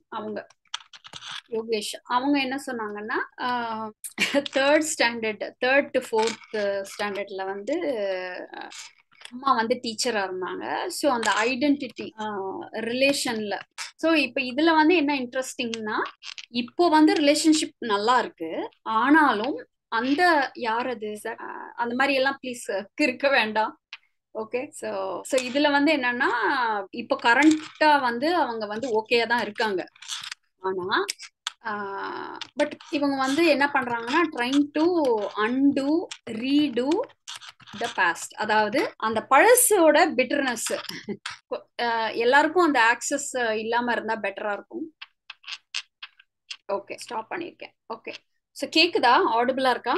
அவங்க என்ன சொன்னாங்கன்னா, 3rd to 4th ஸ்டாண்டர்ட்ல வந்து அம்மா வந்து டீச்சரா இருந்தாங்க. ஸோ அந்த ஐடென்டிட்டி ரிலேஷன்ல, ஸோ இப்போ இதுல வந்து என்ன இன்ட்ரெஸ்டிங்னா, இப்போ வந்து ரிலேஷன்ஷிப் நல்லா இருக்கு, ஆனாலும் அந்த யார் அது சார் அந்த மாதிரி எல்லாம் ப்ளீஸ் இருக்க வேண்டாம். ஓகே, ஸோ இதுல வந்து என்னன்னா, இப்போ கரண்டா வந்து அவங்க வந்து ஓகேயா தான் இருக்காங்க, ஆனா பட் இவங்க வந்து என்ன பண்றாங்கன்னா, trying to undo read the past, அதாவது அந்த பழசோட பிட்டர்னஸ். எல்லாருக்கும் அந்த ஆக்சஸ் இல்லாம இருந்தா பெட்டரா இருக்கும். ஓகே, ஸ்டாப் பண்ணிருக்கேன். ஓகே, ஸோ கேக்குதா, ஆடிபிளா இருக்கா?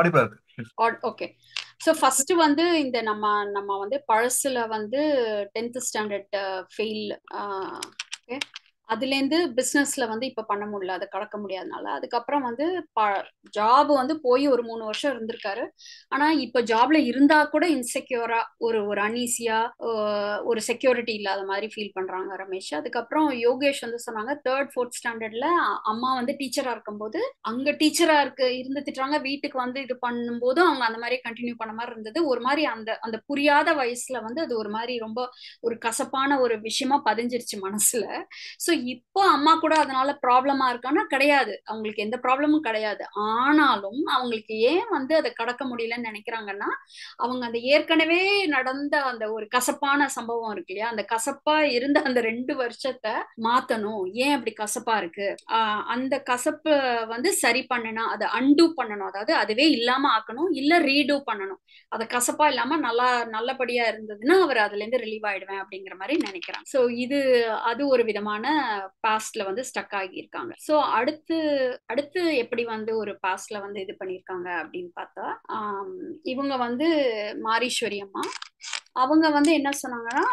ஓகே, ஸோ ஃபர்ஸ்ட் வந்து இந்த நம்ம வந்து பழசுல வந்து 10th ஸ்டாண்டர்ட் ஃபெயில், ஓகே, அதுலேருந்து பிஸ்னஸ்ல வந்து இப்போ பண்ண முடியல, அதை கடக்க முடியாதனால. அதுக்கப்புறம் வந்து ஜாப் வந்து போய் ஒரு 3 வருஷம் இருந்திருக்காரு, ஆனா இப்போ ஜாப்ல இருந்தா கூட இன்செக்யூரா, ஒரு அன்ஈசியா, ஒரு செக்யூரிட்டி இல்லாத மாதிரி ஃபீல் பண்றாங்க ரமேஷ். அதுக்கப்புறம் யோகேஷ் வந்து சொன்னாங்க, 3rd 4th ஸ்டாண்டர்ட்ல அம்மா வந்து டீச்சரா இருக்கும்போது அங்க டீச்சரா இருந்து திட்டுறாங்க, வீட்டுக்கு வந்து இது பண்ணும்போது அவங்க அந்த மாதிரி கண்டினியூ பண்ண மாதிரி இருந்தது. ஒரு மாதிரி அந்த புரியாத வயசுல வந்து அது ஒரு மாதிரி ரொம்ப ஒரு கசப்பான ஒரு விஷயமா பதிஞ்சிருச்சு மனசுல. ஸோ இப்போ அம்மா கூட அதனால ப்ராப்ளமா இருக்கான்னா கிடையாது, அவங்களுக்கு எந்த ப்ராப்ளமும் கிடையாது. ஆனாலும் அவங்களுக்கு ஏன் வந்து அதை கடக்க முடியலன்னு நினைக்கிறாங்கன்னா, அவங்க அந்த ஏற்கனவே நடந்த அந்த ஒரு கசப்பான சம்பவம் இருக்கு இல்லையா, அந்த கசப்பா இருந்த அந்த 2 வருஷத்தை மாத்தணும். ஏன் அப்படி கசப்பா இருக்கு, அந்த கசப்பு வந்து சரி பண்ணனா அதை அன்டூ பண்ணணும், அதாவது அதுவே இல்லாம ஆக்கணும், இல்ல ரீடூ பண்ணணும். அதை கசப்பா இல்லாம நல்லபடியா இருந்ததுன்னா அவர் அதுல இருந்து ரிலீவ் ஆயிடுவேன் அப்படிங்கிற மாதிரி நினைக்கிறாங்க. ஸோ அது ஒரு விதமான பாஸ்ட்ல வந்து ஸ்டக் ஆகி இருக்காங்க. ஸோ அடுத்து எப்படி வந்து ஒரு பாஸ்ட்ல வந்து இது பண்ணியிருக்காங்க அப்படின்னு பார்த்தா, இவங்க வந்து மாரீஸ்வரி அம்மா, அவங்க வந்து என்ன சொன்னாங்கன்னா,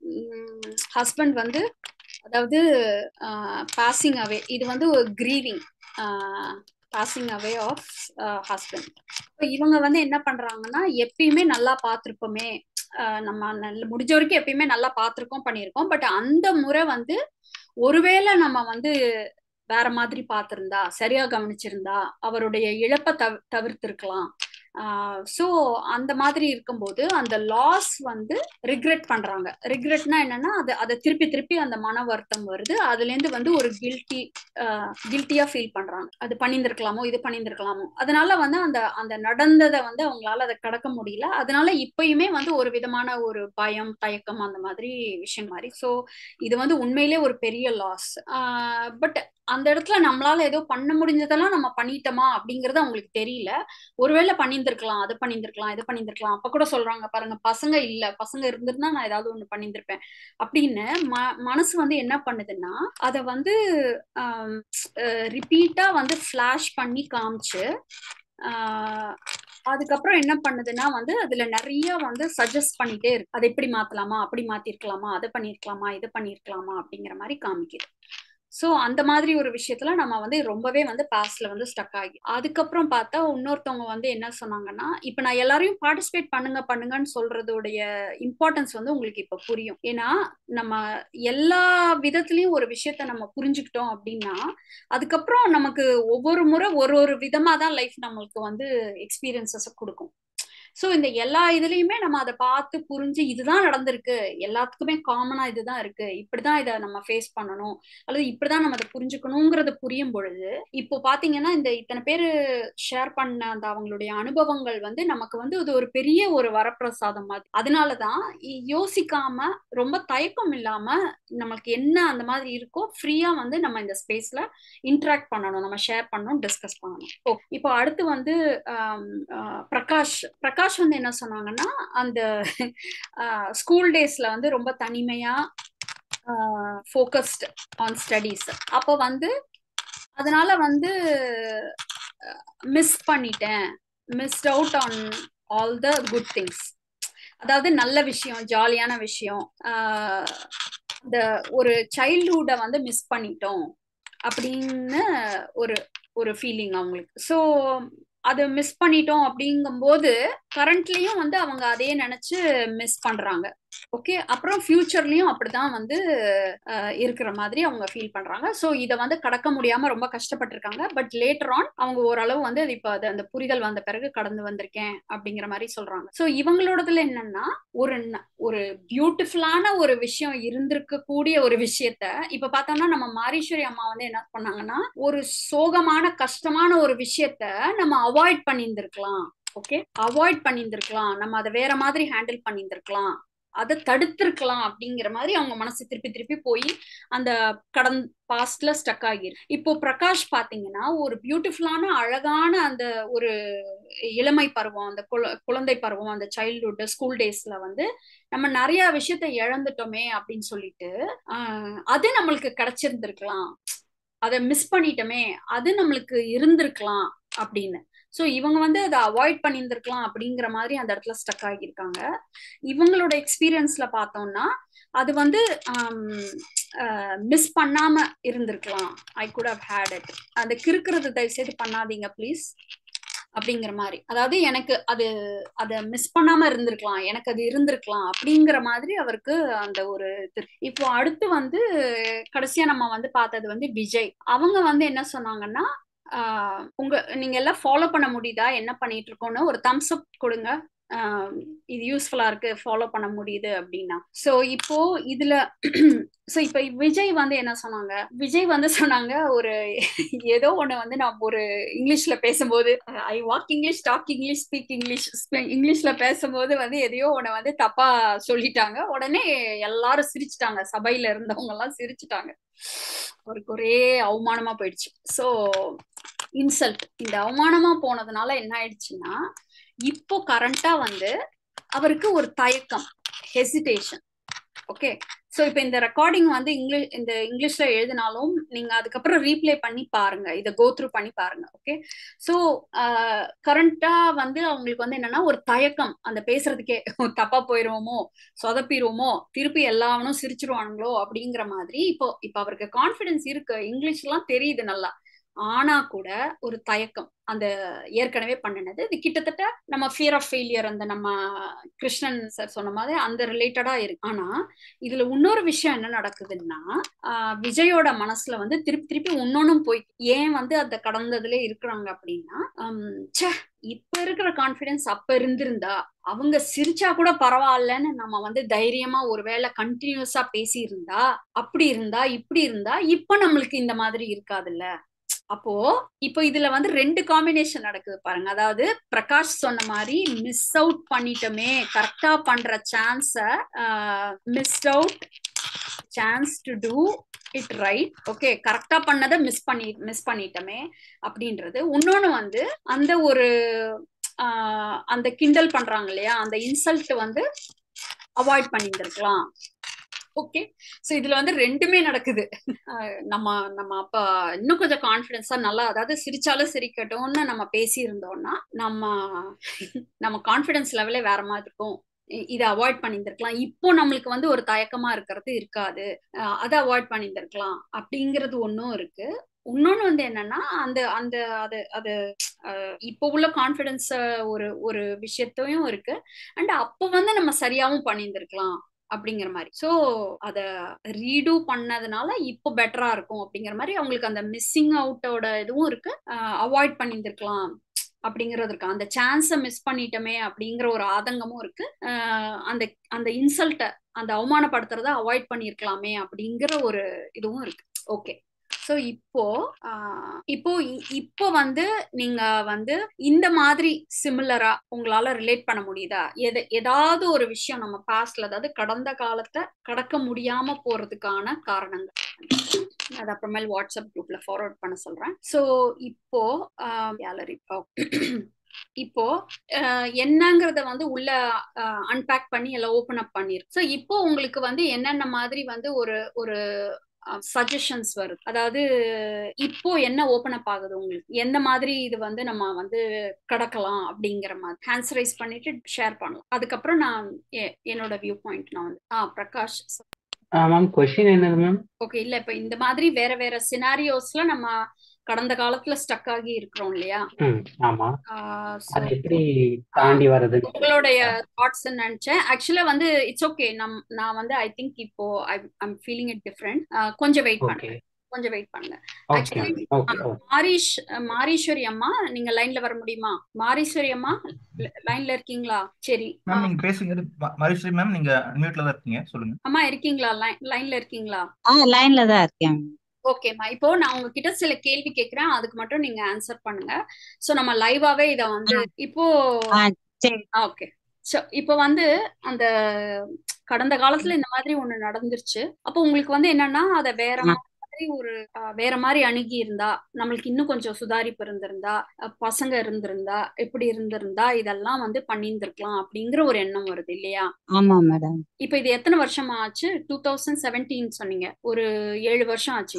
ஹஸ்பண்ட் வந்து அதாவது பாசிங் அவே, இது வந்து ஒரு grieving, passing away of husband. இவங்க வந்து என்ன பண்றாங்கன்னா, எப்பயுமே நல்லா பார்த்திருப்போமே, நம்ம முடிஞ்ச வரைக்கும் எப்பயுமே நல்லா பார்த்திருக்கோம், பண்ணியிருக்கோம், பட் அந்த முறை வந்து ஒருவேளை நம்ம வந்து வேற மாதிரி பார்த்திருந்தா, சரியா கவனிச்சிருந்தா அவருடைய இழப்பை தவிர்த்திருக்கலாம். ஸோ அந்த மாதிரி இருக்கும்போது அந்த லாஸ் வந்து ரிக்ரெட் பண்றாங்க. ரிக்ரெட்னா என்னன்னா, அதை திருப்பி அந்த மன வருத்தம் வருது, அதுல இருந்து வந்து ஒரு கில்ட்டியா ஃபீல் பண்றாங்க, அது பண்ணியிருந்திருக்கலாமோ, இது பண்ணியிருந்திருக்கலாமோ. அதனால வந்து அந்த நடந்ததை வந்து அவங்களால அதை கடக்க முடியல. அதனால இப்பயுமே வந்து ஒரு விதமான ஒரு பயம், தயக்கம், அந்த மாதிரி விஷயம் மாதிரி. ஸோ இது வந்து உண்மையிலே ஒரு பெரிய லாஸ். பட் அந்த இடத்துல நம்மளால ஏதோ பண்ண முடிஞ்சதெல்லாம் நம்ம பண்ணிட்டோமா அப்படிங்கறது அவங்களுக்கு தெரியல. ஒருவேளை பண்ணியிருந்திருக்கலாம், அது பண்ணியிருந்திருக்கலாம், இது பண்ணியிருந்திருக்கலாம். அப்ப கூட சொல்றாங்க பாருங்க, பசங்க இருந்திருந்தா நான் ஏதாவது ஒண்ணு பண்ணியிருந்திருப்பேன் அப்படின்னு மனசு வந்து என்ன பண்ணுதுன்னா, அதை வந்து ரிப்பீட்டா வந்து ஃபிளாஷ் பண்ணி காமிச்சு, அதுக்கப்புறம் என்ன பண்ணுதுன்னா வந்து அதுல நிறைய வந்து சஜஸ்ட் பண்ணிட்டே இருக்கு, அதை எப்படி மாத்தலாமா, அப்படி மாத்திருக்கலாமா, அதை பண்ணிருக்கலாமா, இதை பண்ணிருக்கலாமா அப்படிங்கிற மாதிரி காமிக்குது. ஸோ அந்த மாதிரி ஒரு விஷயத்துல நம்ம வந்து ரொம்பவே வந்து பாஸ்ட்ல வந்து ஸ்டக் ஆகி, அதுக்கப்புறம் பார்த்தா இன்னொருத்தவங்க வந்து என்ன சொன்னாங்கன்னா, இப்ப நான் எல்லாரையும் பார்ட்டிசிபேட் பண்ணுங்கன்னு சொல்றதுடைய இம்பார்ட்டன்ஸ் வந்து உங்களுக்கு இப்ப புரியும். ஏன்னா நம்ம எல்லா விதத்திலயும் ஒரு விஷயத்த நம்ம புரிஞ்சுக்கிட்டோம் அப்படின்னா அதுக்கப்புறம் நமக்கு ஒவ்வொரு முறை ஒரு விதமா தான் லைஃப் நம்மளுக்கு வந்து எக்ஸ்பீரியன்சஸ் கொடுக்கும். ஸோ இந்த எல்லா இதுலயுமே நம்ம அதை பார்த்து புரிஞ்சு இதுதான் நடந்திருக்கு, எல்லாத்துக்குமே காமனா இதுதான் இருக்கு, இப்படிதான் இதை நம்ம ஃபேஸ் பண்ணணும் அல்லது இப்படிதான் நம்ம அதை புரிஞ்சுக்கணுங்கிறது புரியும் பொழுது இப்போ பாத்தீங்கன்னா இந்த இத்தனை பேரு ஷேர் பண்ண அந்த அவங்களுடைய அனுபவங்கள் வந்து நமக்கு வந்து இது ஒரு பெரிய ஒரு வரப்பிரசாதம் மாதிரி. அதனாலதான் யோசிக்காம ரொம்ப தயக்கம் இல்லாம நமக்கு என்ன அந்த மாதிரி இருக்கோ ஃப்ரீயா வந்து நம்ம இந்த ஸ்பேஸ்ல இன்டராக்ட் பண்ணணும், நம்ம ஷேர் பண்ணணும், டிஸ்கஸ் பண்ணணும். இப்போ அடுத்து வந்து பிரகாஷ் வந்து என்ன சொன்னாங்கன்னா, அந்த ஸ்கூல் டேஸ்ல வந்து ரொம்ப தனிமையா ஃபோக்கஸ்ட் ஆன் ஸ்டடீஸ், அப்போ வந்து அதனால வந்து missed out on all the good things. அதாவது நல்ல விஷயம், ஜாலியான விஷயம், இந்த ஒரு சைல்ட்ஹுட்ட வந்து மிஸ் பண்ணிட்டோம் அப்படின்னு ஒரு ஃபீலிங் அவங்களுக்கு. ஸோ அதை மிஸ் பண்ணிட்டோம் அப்படிங்கும்போது கரண்ட்லயும் வந்து அவங்க அதையே நினைச்சு மிஸ் பண்றாங்க. ஓகே, அப்புறம் ஃபியூச்சர்லயும் அப்படிதான் வந்து இருக்கிற மாதிரி அவங்க ஃபீல் பண்றாங்க. ஸோ இதை வந்து கடக்க முடியாம ரொம்ப கஷ்டப்பட்டிருக்காங்க. பட் லேட்டர் ஆன் அவங்க ஓரளவு வந்து இப்போ அந்த புரிதல் வந்த பிறகு கடந்து வந்திருக்கேன் அப்படிங்கிற மாதிரி சொல்றாங்க. ஸோ இவங்களோடதுல என்னன்னா ஒரு பியூட்டிஃபுல்லான ஒரு விஷயம் இருந்திருக்க கூடிய ஒரு விஷயத்த இப்ப பார்த்தோம்னா நம்ம மாரீஸ்வரி அம்மா வந்து என்ன பண்ணாங்கன்னா, ஒரு சோகமான கஷ்டமான ஒரு விஷயத்த நம்ம அவாய்ட் பண்ணியிருந்திருக்கலாம். ஓகே, அவாய்ட் பண்ணியிருந்திருக்கலாம், நம்ம அதை வேற மாதிரி ஹேண்டில் பண்ணியிருந்திருக்கலாம், அதை தடுத்திருக்கலாம் அப்படிங்கிற மாதிரி அவங்க மனசு திருப்பி போய் அந்த பாஸ்ட்ல ஸ்டக் ஆகிரு. இப்போ பிரகாஷ் பாத்தீங்கன்னா ஒரு பியூட்டிஃபுல்லான அழகான அந்த ஒரு இளமை பருவம், அந்த குழந்தை பருவம், அந்த சைல்ட்ஹுட் ஸ்கூல் டேஸ்ல வந்து நம்ம நிறைய விஷயத்த இழந்துட்டோமே அப்படின்னு சொல்லிட்டு அது நம்மளுக்கு கிடைச்சிருந்திருக்கலாம், அதை மிஸ் பண்ணிட்டோமே, அது நம்மளுக்கு இருந்திருக்கலாம் அப்படின்னு. ஸோ இவங்க வந்து அதை அவாய்ட் பண்ணியிருந்திருக்கலாம் அப்படிங்கிற மாதிரி அந்த இடத்துல ஸ்டக் ஆகியிருக்காங்க. இவங்களோட எக்ஸ்பீரியன்ஸ்ல பார்த்தோம்னா அது வந்து மிஸ் பண்ணாம இருந்திருக்கலாம். I could have had it. அந்த கிறுக்கிறது தயவு செய்து பண்ணாதீங்க ப்ளீஸ் அப்படிங்கிற மாதிரி. அதாவது எனக்கு அதை மிஸ் பண்ணாம இருந்திருக்கலாம், எனக்கு அது இருந்திருக்கலாம் அப்படிங்கிற மாதிரி அவருக்கு அந்த ஒரு இப்போ அடுத்து வந்து கடைசியா நம்ம வந்து பார்த்தது வந்து விஜய். அவங்க வந்து என்ன சொன்னாங்கன்னா, நீங்க எல்லாம் ஃபாலோ பண்ண முடியுதா, என்ன பண்ணிட்டு இருக்கோன்னு ஒரு தம்ஸ் அப் கொடுங்க, இது யூஸ்ஃபுல்லா இருக்கு, ஃபாலோ பண்ண முடியுது அப்படின்னா. ஸோ இப்போ இதுல இப்ப விஜய் வந்து என்ன சொன்னாங்க, விஜய் வந்து சொன்னாங்க ஒரு ஏதோ ஒண்ணு வந்து நான் ஒரு இங்கிலீஷ்ல பேசும்போது I walk English, talk English, speak English, இங்கிலீஷ்ல பேசும்போது வந்து எதையோ ஒண்ணு வந்து தப்பா சொல்லிட்டாங்க. உடனே எல்லாரும் சிரிச்சுட்டாங்க, சபையில இருந்தவங்க எல்லாம் சிரிச்சுட்டாங்க. அவருக்கு ஒரே அவமானமா போயிடுச்சு. ஸோ இன்சல்ட், இந்த அவமானமா போனதுனால என்ன ஆயிடுச்சுன்னா இப்போ கரண்டா வந்து அவருக்கு ஒரு தயக்கம், ஹெசிடேஷன். ஓகே, ஸோ இப்போ இந்த ரெக்கார்டிங் வந்து இங்கிலீஷ்ல எழுதினாலும் நீங்க அதுக்கப்புறம் ரீப்ளே பண்ணி பாருங்க, இதை கோ த்ரூ பண்ணி பாருங்க. ஓகே, ஸோ கரண்டா வந்து அவங்களுக்கு வந்து என்னன்னா ஒரு தயக்கம், அந்த பேசுறதுக்கே தப்பா போயிருவோமோ, சொதப்பிடுவோமோ, திருப்பி எல்லாவனும் சிரிச்சிருவானுங்களோ அப்படிங்கிற மாதிரி. இப்போ அவருக்கு கான்ஃபிடன்ஸ் இருக்கு, இங்கிலீஷ் எல்லாம் தெரியுது நல்லா, ஆனா கூட ஒரு தயக்கம். அந்த ஏற்கனவே பண்ணினது இது கிட்டத்தட்ட நம்ம ஃபியர் ஆஃப் ஃபெயிலியர், அந்த நம்ம கிருஷ்ணன் சார் சொன்ன மாதிரி அந்த ரிலேட்டடா இருக்கு. ஆனா இதுல இன்னொரு விஷயம் என்ன நடக்குதுன்னா, விஜயோட மனசுல வந்து திருப்பி இன்னொன்னும் போய் ஏன் வந்து அந்த கடந்ததுல இருக்கிறாங்க அப்படின்னா, இப்ப இருக்கிற கான்பிடன்ஸ் அப்ப இருந்திருந்தா, அவங்க சிரிச்சா கூட பரவாயில்லன்னு நம்ம வந்து தைரியமா ஒருவேளை கண்டினியூஸா பேசி இருந்தா, அப்படி இருந்தா இப்படி இருந்தா இப்ப நம்மளுக்கு இந்த மாதிரி இருக்காதுல்ல. அப்போ இப்போ இதுல வந்து 2 காம்பினேஷன் நடக்குது பாருங்க. அதாவது பிரகாஷ் சொன்ன மாதிரி மிஸ் அவுட் பண்ணிட்டோமே, கரெக்டா பண்ற சான்ஸ miss out chance to do it right. Okay, கரெக்டா பண்ணதை மிஸ் பண்ணிட்டோமே அப்படின்றது. இன்னொன்னு வந்து அந்த ஒரு அந்த கிண்டல் பண்றாங்க இல்லையா, அந்த இன்சல்ட் வந்து அவாய்ட் பண்ணியிருந்திருக்கலாம். ஓகே, சோ இதுல வந்து 2மே நடக்குது. நம்ம அப்ப இன்னும் கொஞ்சம் கான்பிடன்ஸா நல்லா, அதாவது சிரிச்சாலும் சிரிக்கட்டும்னு நம்ம பேசி இருந்தோம்னா நம்ம கான்பிடன்ஸ் லெவலே வேற மாதிரி இருக்கும் இதை அவாய்ட் பண்ணியிருந்திருக்கலாம், இப்போ நம்மளுக்கு வந்து ஒரு தயக்கமா இருக்கிறது இருக்காது, அதை அவாய்ட் பண்ணியிருந்திருக்கலாம் அப்படிங்கிறது ஒன்றும் இருக்கு. இன்னொன்னு வந்து என்னன்னா அந்த அந்த அது அது இப்போ உள்ள கான்ஃபிடன்ஸ் ஒரு ஒரு விஷயத்தையும் இருக்கு. அண்ட் அப்போ வந்து நம்ம சரியாவும் பண்ணியிருந்திருக்கலாம் அப்படிங்கிற மாதிரி. ஸோ அதை ரீடூ பண்ணதுனால இப்போ பெட்டரா இருக்கும் அப்படிங்கிற மாதிரி அவங்களுக்கு அந்த மிஸ்ஸிங் அவுட்டோட இதுவும் இருக்கு. அவாய்ட் பண்ணியிருந்திருக்கலாம் அப்படிங்கிறது இருக்கு. அந்த சான்ஸை மிஸ் பண்ணிட்டோமே அப்படிங்கிற ஒரு ஆதங்கமும் இருக்கு. அந்த அந்த இன்சல்ட்டை, அந்த அவமானப்படுத்துறத அவாய்ட் பண்ணியிருக்கலாமே அப்படிங்கிற ஒரு இதுவும் இருக்கு. ஓகே. ஸோ இப்போ வந்து நீங்க வந்து இந்த மாதிரி சிமிலரா உங்களால ரிலேட் பண்ண முடியுதா? ஏதாவது ஒரு விஷயம் நம்ம பாஸ்ட்ல, அதாவது கடந்த காலத்தை கடக்க முடியாம போறதுக்கான காரணங்கள் அது அப்புறமேல் வாட்ஸ்அப் குரூப்ல ஃபார்வர்ட் பண்ண சொல்றேன். ஸோ இப்போ கேலரி இப்போ என்னங்கிறத வந்து உள்ள அன்பேக் பண்ணி எல்லாம் ஓபன் அப் பண்ணிருக்கு. ஸோ இப்போ உங்களுக்கு வந்து என்னென்ன மாதிரி வந்து ஒரு ஒரு சஜஷன்ஸ் வருது, அதாவது இப்போ என்ன ஓபன் அப் ஆகுது உங்களுக்கு, எந்த மாதிரி இது வந்து நம்ம வந்து கடக்கலாம் அப்படிங்கிற மாதிரி ஹேண்ட்ஸ் ரைஸ் பண்ணிட்டு ஷேர் பண்ணலாம். அதுக்கப்புறம் நான் என்னோட வியூ பாயிண்ட் நான் வந்து பிரகாஷ். மேம் கொஸ்டின் என்னது மேம்? ஓகே, இல்ல இப்ப இந்த மாதிரி வேற வேற சினாரியோஸ்ல நம்ம கடந்த காலத்துல ஸ்டக் ஆகி இருக்கிறோம் இல்லையா? ஆமா. அது எப்படி தாண்டி வருது உங்களுடைய தாட்ஸ் நினைச்சேன். ஆக்சுவலா வந்து இட்ஸ் ஓகே. நான் வந்து ஐ திங்க் இப்போ ஐம் ஃபீலிங் இட் டிஃபரெண்ட். கொஞ்சம் வெயிட் பண்ணுங்க, கொஞ்சம் வெயிட் பண்ணுங்க. மாரீஸ்வரி அம்மா, நீங்க லைன்ல வர முடியுமா? மாரீஸ்வரி அம்மா லைன்ல இருக்கீங்களா? சரி மேம், நீங்க பேசுங்க. மாரீஸ்வரி மேம், நீங்க மியூட்ல தான் இருக்கீங்க, சொல்லுங்க. அம்மா இருக்கீங்களா? லைன்ல இருக்கீங்களா? லைன்ல தான் இருக்கேன். ஓகேம்மா, இப்போ நான் உங்ககிட்ட சில கேள்வி கேட்கிறேன், அதுக்கு மட்டும் நீங்க ஆன்சர் பண்ணுங்க. சோ நம்ம லைவாவே இத வந்து இப்போ ஓகே. சோ இப்போ வந்து அந்த கடந்த காலத்துல இந்த மாதிரி ஒண்ணு நடந்துருச்சு. அப்போ உங்களுக்கு வந்து என்னன்னா அதை வேற மாதிரி அணுகி இருந்தா, நம்மளுக்கு இன்னும் கொஞ்சம் சுதாரிப்பு இருந்திருந்தா, பசங்க இருந்திருந்தா, எப்படி இருந்திருந்தா இதெல்லாம் வந்து பண்ணியிருந்திருக்கலாம் அப்படிங்கிற ஒரு எண்ணம் வருது இல்லையா? ஆமா மேடம். இப்ப இது எத்தனை வருஷம் ஆச்சு? 2017 சொன்னீங்க, ஒரு 7 வருஷம் ஆச்சு.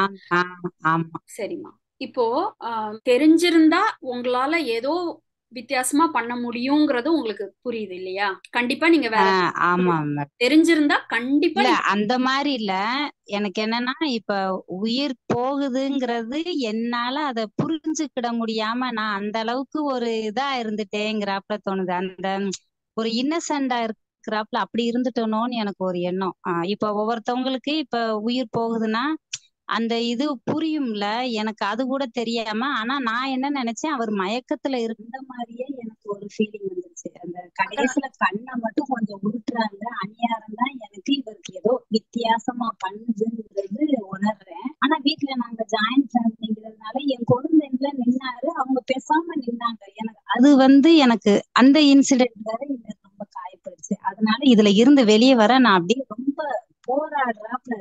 சரிம்மா. இப்போ தெரிஞ்சிருந்தா உங்களால ஏதோ வித்தியாசமா பண்ண முடியுங்கிறது உங்களுக்கு புரியுது இல்லையா? கண்டிப்பா நீங்க வேற தெரிஞ்சிருந்தா கண்டிப்பா அந்த மாதிரி இல்ல. எனக்கு என்னன்னா இப்ப உயிர் போகுதுங்கிறது என்னால அதை புரிஞ்சுக்கிட முடியாம நான் அந்த அளவுக்கு ஒரு இதா இருந்துட்டேங்கிறாப்ல தோணுது. அந்த ஒரு இன்னசென்டா இருக்கிறாப்ல அப்படி இருந்துட்டோனோன்னு எனக்கு ஒரு எண்ணம். இப்ப ஒவ்வொருத்தவங்களுக்கு இப்ப உயிர் போகுதுன்னா அந்த இது புரியும்ல, எனக்கு அது கூட தெரியாம. ஆனா நான் என்ன நினைச்சேன், அவர் மயக்கத்துல இருந்த மாதிரியே எனக்கு ஒரு ஃபீலிங் வந்துருச்சு. அந்த கடைசியில கண்ணை மட்டும் கொஞ்சம் உருட்டுறாங்க, அநியாரம் தான் எனக்கு இவருக்கு ஏதோ வித்தியாசமா பண்ணுதுங்கிறது உணர்றேன். ஆனா வீட்டுல நாங்க ஜாயிண்ட் ஃபேமிலிங்கிறதுனால என் குழந்தைங்கள நின்னாரு, அவங்க பேசாம நின்னாங்க. எனக்கு அது வந்து எனக்கு அந்த இன்சிடென்ட் வேற எனக்கு ரொம்ப காயப்படுச்சு. அதனால இதுல இருந்து வெளியே வர நான் அப்படியே ரொம்ப போராடுறாப்ல.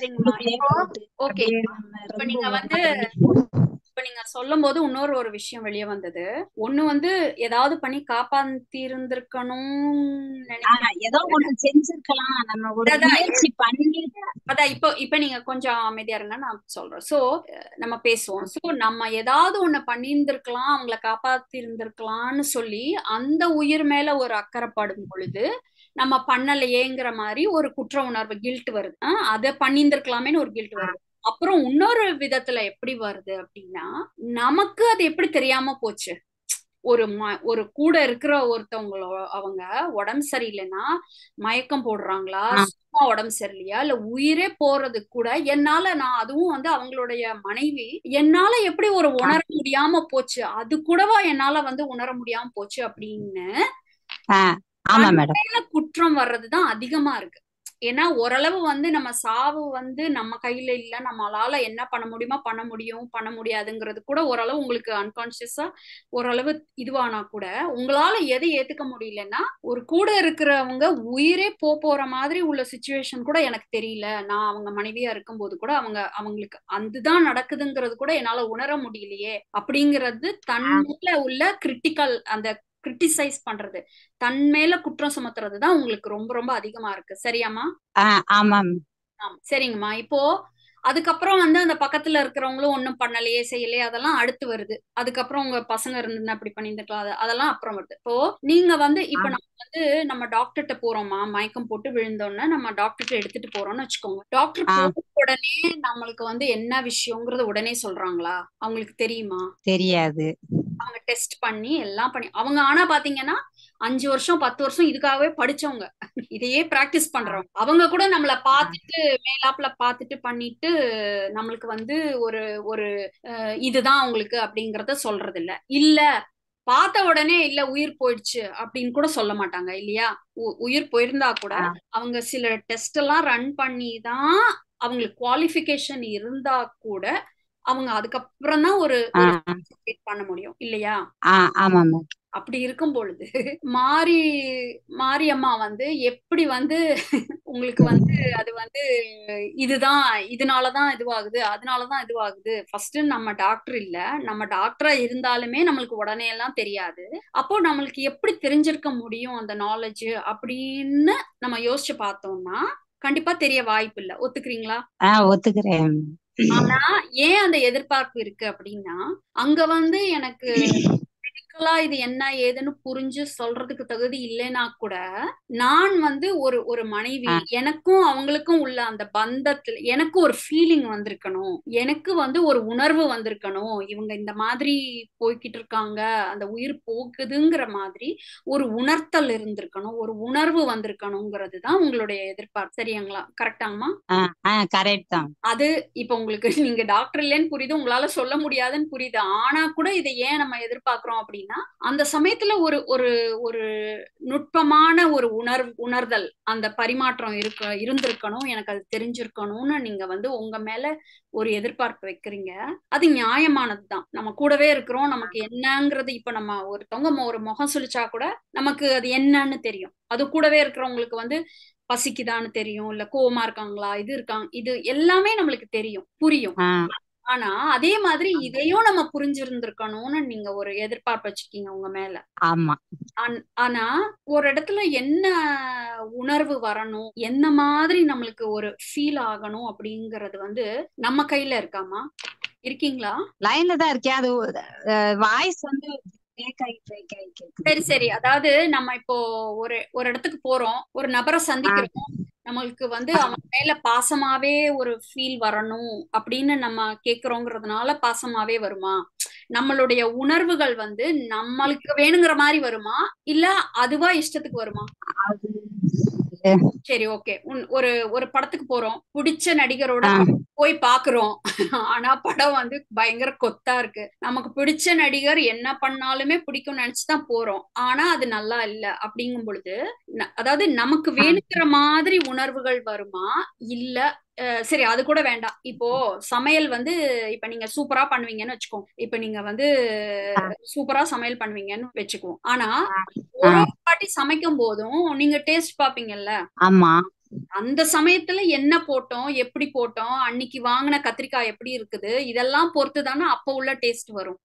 ஓகே, இப்ப நீங்க வந்து இப்ப நீங்க சொல்லும் போது இன்னொரு ஒரு விஷயம் வெளியே வந்தது. ஒண்ணு வந்து ஏதாவது பண்ணி காப்பாத்தி இருந்திருக்கணும், ஏதோ ஒண்ணு செஞ்சிருக்கலாம், நம்ம ஒரு முயற்சி பண்ணி. அதான் இப்ப நீங்க கொஞ்சம் அமைதியா இருங்க, நான் சொல்றேன். சோ நம்ம பேசுவோம். சோ நம்ம ஏதாவது ஒண்ணு பண்ணியிருந்திருக்கலாம், அவங்களை காப்பாத்தி இருந்திருக்கலாம்னு சொல்லி அந்த உயிர் மேல ஒரு அக்கறைப்படும் பொழுது நம்ம பண்ணலையேங்கிற மாதிரி ஒரு குற்ற உணர்வு, கில்ட் வருது. அதை பண்ணியிருந்திருக்கலாமேன்னு ஒரு கில்ட் வருது. அப்புறம் இன்னொரு விதத்துல எப்படி வருது அப்படின்னா, நமக்கு அது எப்படி தெரியாம போச்சு? ஒரு கூட இருக்கிற ஒருத்தவங்களோ அவங்க உடம்பு சரியில்லைன்னா மயக்கம் போடுறாங்களா, சும்மா உடம்பு சரியில்லையா, இல்ல உயிரே போறது கூட என்னால, நான் அதுவும் வந்து அவங்களுடைய மனைவி, என்னால எப்படி ஒரு உணர முடியாம போச்சு, அது கூடவா என்னால வந்து உணர முடியாம போச்சு அப்படின்னு குற்றம் வர்றதுதான் அதிகமா இருக்கு. ஏன்னா ஓரளவு வந்து நம்ம சாவு வந்து நம்ம கையில இல்ல, நம்மளால என்ன பண்ண முடியுமா பண்ண முடியாதுங்கிறது கூட ஓரளவு உங்களுக்கு அன்கான்சியஸா ஓரளவு இதுவானா கூட உங்களால எதை ஏத்துக்க முடியலன்னா, ஒரு கூட இருக்கிறவங்க உயிரே போற மாதிரி உள்ள சிச்சுவேஷன் கூட எனக்கு தெரியல, நான் அவங்க மனைவியா இருக்கும் போது கூட அவங்களுக்கு அதுதான் நடக்குதுங்கிறது கூட என்னால உணர முடியலையே அப்படிங்கிறது தன்னுள்ள உள்ள கிரிட்டிக்கல், அந்த கிரிட்டிசைஸ் பண்றது, தன் மேல குற்றம் சுமத்துறதுதான் உங்களுக்கு ரொம்ப ரொம்ப அதிகமா இருக்கு. சரியாமா? ஆமாம். சரிங்கம்மா. இப்போ அதுக்கப்புறம் வந்து அந்த பக்கத்துல இருக்கிறவங்களும் ஒன்றும் பண்ணலையே செய்யலையே அதெல்லாம் அடுத்து வருது. அதுக்கப்புறம் உங்க பசங்க இருந்ததுன்னா அப்படி பண்ணியிருந்துக்கலாம், அதெல்லாம் அப்புறம் வருது. இப்போ நீங்க வந்து இப்ப நம்ம வந்து நம்ம டாக்டர்கிட்ட போறோமா, மயக்கம் போட்டு விழுந்தோன்னா நம்ம டாக்டர்கிட்ட எடுத்துட்டு போறோம்னு வச்சுக்கோங்க. டாக்டர் போன உடனே நம்மளுக்கு வந்து என்ன விஷயங்கிறத உடனே சொல்றாங்களா? அவங்களுக்கு தெரியுமா? தெரியாது. அவங்க டெஸ்ட் பண்ணி எல்லாம் பண்ணி அவங்க ஆனா பாத்தீங்கன்னா 5 வருஷம் 10 வருஷம் இதுக்காகவே படிச்சவங்க, இதையே பிராக்டிஸ் பண்றவங்க. அவங்க கூட நம்மள பார்த்துட்டு மேலாப்புல பார்த்துட்டு பண்ணிட்டு நம்மளுக்கு வந்து ஒரு ஒரு இதுதான் அவங்களுக்கு அப்படிங்கறத சொல்றது இல்ல பார்த்த உடனே இல்ல உயிர் போயிடுச்சு அப்படின்னு கூட சொல்ல மாட்டாங்க இல்லையா? உயிர் போயிருந்தா கூட அவங்க சில டெஸ்ட் எல்லாம் ரன் பண்ணி தான் அவங்களுக்கு குவாலிஃபிகேஷன் இருந்தா கூட அவங்க அதுக்கப்புறம் தான் ஒரு பண்ண முடியும் இல்லையா? அப்படி இருக்கும் பொழுது மாரியம்மா வந்து எப்படி வந்து உங்களுக்கு வந்து அது வந்து இதுதான் இதனாலதான் இதுவாகுது அதனாலதான் இதுவாகுது. ஃபர்ஸ்ட் நம்ம டாக்டர் இல்ல, நம்ம டாக்டரா இருந்தாலுமே நம்மளுக்கு உடனே எல்லாம் தெரியாது. அப்போ நம்மளுக்கு எப்படி தெரிஞ்சிருக்க முடியும் அந்த நாலேஜ் அப்படின்னு நம்ம யோசிச்சு பார்த்தோம்னா கண்டிப்பா தெரிய வாய்ப்பு இல்ல. ஒத்துக்கிறீங்களா? ஒத்துக்கிறேன். ஆனா ஏன் அந்த எதிர்பார்ப்பு இருக்கு அப்படின்னா அங்க வந்து எனக்கு மெடிக்கலா இது என்ன ஏதுன்னு புரிஞ்சு சொல்றதுக்கு தகுதி இல்லைன்னா கூட நான் வந்து ஒரு மனைவி, எனக்கும் அவங்களுக்கும் உள்ள அந்த பந்தத்துல எனக்கு ஒரு ஃபீலிங் வந்திருக்கணும், எனக்கு வந்து ஒரு உணர்வு வந்திருக்கணும், இவங்க இந்த மாதிரி போய்கிட்டு இருக்காங்க அந்த உயிர் போக்குதுங்கிற மாதிரி ஒரு உணர்த்தல் இருந்திருக்கணும், ஒரு உணர்வு வந்திருக்கணுங்கிறது தான் உங்களுடைய எதிர்பார்ப்பு. சரிங்களா? கரெக்டாங்கம்மா? கரெக்ட் தான். அது இப்ப உங்களுக்கு நீங்க டாக்டர் இல்லைன்னு புரியுது, உங்களால சொல்ல முடியாதுன்னு புரியுது. ஆனா கூட இதை ஏன் நம்ம எதிர்பார்க்கிறோம் அப்படின்னா அந்த சமயத்துல ஒரு ஒரு ஒரு நுட்பமான ஒரு உணர்தல் அந்த பரிமாற்றம் இருந்திருக்கணும், எனக்கு அது தெரிஞ்சிருக்கணும்னு நீங்க வந்து உங்க மேல ஒரு எதிர்பார்ப்பு வைக்கிறீங்க. அது நியாயமானதுதான். நம்ம கூடவே இருக்கிறோம், நமக்கு என்னங்கிறது இப்ப நம்ம ஒருத்தவங்க ஒரு முகம் சுழிச்சா கூட நமக்கு அது என்னன்னு தெரியும். அது கூடவே இருக்கிறவங்களுக்கு வந்து பசிக்குதான்னு தெரியும், இல்ல கோவமா இருக்காங்களா, இது எல்லாமே நம்மளுக்கு தெரியும், புரியும். ஆனா அதே மாதிரி இதையும் நம்ம புரிஞ்சிருந்திருக்கணும்னு நீங்க ஒரு எதிர்பார்ப்பு வச்சிருக்கீங்க உங்க மேல. ஆமா. ஆனா ஒரு இடத்துல என்ன உணர்வு வரணும், என்ன மாதிரி நம்மளுக்கு ஒரு ஃபீல் ஆகணும் அப்படிங்கறது வந்து நம்ம கையில இருக்காமா? இருக்கீங்களா? லைன்ல தான் இருக்கேன். அது வாய்ஸ் வந்து சரி. அதாவது நம்ம இப்போ ஒரு இடத்துக்கு போறோம், ஒரு நபரை சந்திக்கிறோம், நம்மளுக்கு வந்து அவன் மேல பாசமாவே ஒரு ஃபீல் வரணும் அப்படின்னு நம்ம கேக்குறோங்கிறதுனால பாசமாவே வருமா? நம்மளுடைய உணர்வுகள் வந்து நம்மளுக்கு வேணுங்கிற மாதிரி வருமா, இல்ல அதுவா இஷ்டத்துக்கு வருமா? சரி, ஓகே. ஒரு படத்துக்கு போறோம், பிடிச்ச நடிகரோட போய் பாக்குறோம். ஆனா படம் வந்து பயங்கர கொத்தா இருக்கு, நமக்கு பிடிச்ச நடிகர் என்ன பண்ணாலுமே பிடிக்கும்னு நினைச்சுதான் போறோம், ஆனா அது நல்லா இல்ல அப்படிங்கும் பொழுது அதாவது நமக்கு வேணுங்கிற மாதிரி உணர்வுகள் வருமா? இல்ல சரி அது கூட வேண்டாம். இப்போ சமையல் வந்து இப்ப நீங்க சூப்பரா பண்ணுவீங்கன்னு வச்சுக்கோங்க, இப்ப நீங்க வந்து சூப்பரா சமையல் பண்ணுவீங்கன்னு வச்சுக்குவோம். ஆனா ஒரு வாட்டி சமைக்கும் போதும் நீங்க டேஸ்ட் பாப்பீங்கல்ல? ஆமா. அந்த சமயத்துல என்ன போட்டோம், எப்படி போட்டோம், அன்னைக்கு வாங்கின கத்திரிக்காய் எப்படி இருக்குது, இதெல்லாம் பொறுத்து தானே அப்ப உள்ள டேஸ்ட் வரும்.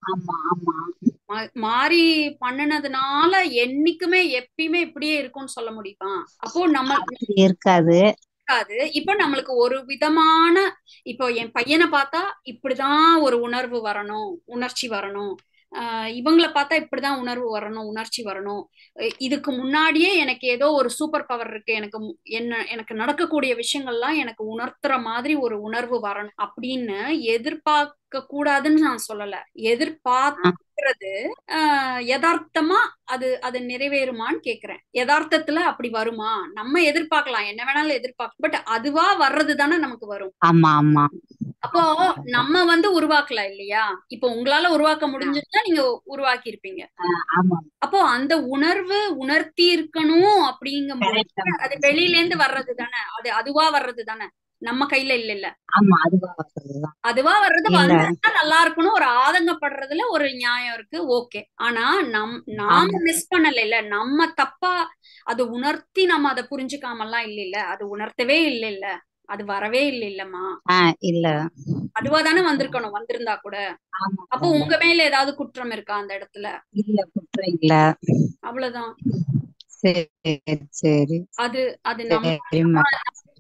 மாறி பண்ணினதுனால என்னைக்குமே எப்பயுமே இப்படியே இருக்கும்னு சொல்ல முடியுமா? அப்போ நம்ம இருக்காது. இப்ப நம்மளுக்கு ஒரு விதமான இப்போ என் பையனை பார்த்தா இப்படிதான் ஒரு உணர்வு வரணும், உணர்ச்சி வரணும், இவங்களை பார்த்தா இப்படிதான் உணர்வு வரணும், உணர்ச்சி வரணும், இதுக்கு முன்னாடியே எனக்கு ஏதோ ஒரு சூப்பர் பவர் இருக்கு, எனக்கு நடக்கக்கூடிய விஷயங்கள்லாம் எனக்கு உணர்த்துற மாதிரி ஒரு உணர்வு வரணும் அப்படின்னு எதிர்பார்க்க கூடாதுன்னு நான் சொல்லல. எதிர்பார்க்கிறது யதார்த்தமா அது நிறைவேறுமான்னு கேக்குறேன். யதார்த்தத்துல அப்படி வருமா? நம்ம எதிர்பார்க்கலாம், என்ன வேணாலும் எதிர்பார்க்கலாம், பட் அதுவா வர்றது தானே நமக்கு வரும். அப்போ நம்ம வந்து உருவாக்கலாம் இல்லையா? இப்போ உங்களால உருவாக்க முடிஞ்சுன்னா நீங்க உருவாக்கி இருப்பீங்க. அப்போ அந்த உணர்வு உணர்த்தி இருக்கணும் அப்படிங்கும்போது அது வெளியில இருந்து வர்றது தானே, அதுவா வர்றது தானே, நம்ம கையில இல்ல. அதுவா வர்றது வந்தா நல்லா இருக்கணும் ஒரு ஆதங்கப்படுறதுல ஒரு நியாயம் இருக்கு, ஓகே. ஆனா நாம மிஸ் பண்ணல இல்ல, நம்ம தப்பா அது உணர்த்தி நம்ம அதை புரிஞ்சுக்காமலாம் இல்ல, அது உணர்த்தவே இல்ல, அது வரவே இல்லம்மா. இல்ல, அதுவா தானே வந்திருக்கணும், வந்திருந்தா கூட. அப்போ உங்க மேல ஏதாவது குற்றம் இருக்கா அந்த இடத்துல? இல்ல, குற்றம் இல்ல. அவ்வளவுதான். சரி. அது நம்ம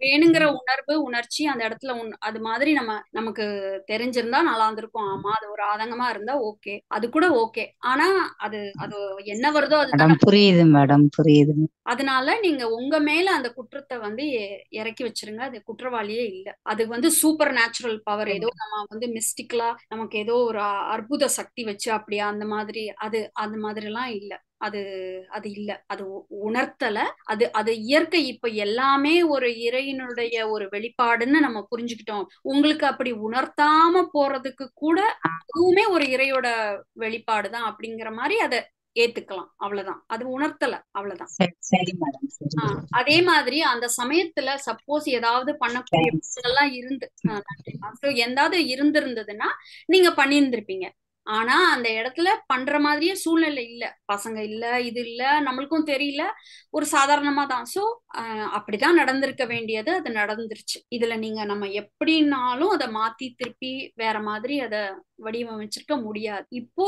வேணுங்கிற உணர்வு உணர்ச்சி அந்த இடத்துல அது மாதிரி நமக்கு தெரிஞ்சிருந்தா நல்லா இருந்திருக்கும். ஆமா, அது ஒரு ஆதங்கமா இருந்தா ஓகே, அது கூட ஓகே. ஆனா அது அது என்ன வருதோ அதுதானே. புரியுது மேடம், புரியுது. அதனால நீங்க உங்க மேல அந்த குற்றத்தை வந்து இறக்கி வச்சிருங்க. அது குற்றவாளியே இல்ல. அது சூப்பர் நேச்சுரல் பவர். ஏதோ நம்ம மிஸ்டிக்கலா நமக்கு ஏதோ ஒரு அற்புத சக்தி வச்சு அப்படியா அந்த மாதிரி அந்த மாதிரி எல்லாம் இல்ல. அது அது இல்ல. அது உணர்த்தல. அது இயற்கை. இப்ப எல்லாமே ஒரு இறையினுடைய ஒரு வெளிப்பாடுன்னு நம்ம புரிஞ்சுக்கிட்டோம். உங்களுக்கு அப்படி உணர்த்தாம போறதுக்கு கூட அதுவுமே ஒரு இறையோட வெளிப்பாடுதான் அப்படிங்கிற மாதிரி அதை ஏத்துக்கலாம். அவ்வளவுதான். அது உணர்த்தல, அவ்வளவுதான். சரி மேடம். அதே மாதிரி அந்த சமயத்துல சப்போஸ் ஏதாவது பண்ணக்கூடிய எல்லாம் எந்தாவது இருந்திருந்ததுன்னா நீங்க பண்ணியிருந்திருப்பீங்க. ஆனா அந்த இடத்துல பண்ற மாதிரியே சூழ்நிலை இல்ல. பசங்க இல்ல, இது இல்ல, நம்மளுக்கும் தெரியல. ஒரு சாதாரணமா தான். சோ அப்படிதான் நடந்திருக்க வேண்டியது. அது நடந்துருச்சு. இதுல நம்ம எப்படின்னாலும் அதை மாத்தி திருப்பி வேற மாதிரி அதை வடிவமைச்சிருக்க முடியாது. இப்போ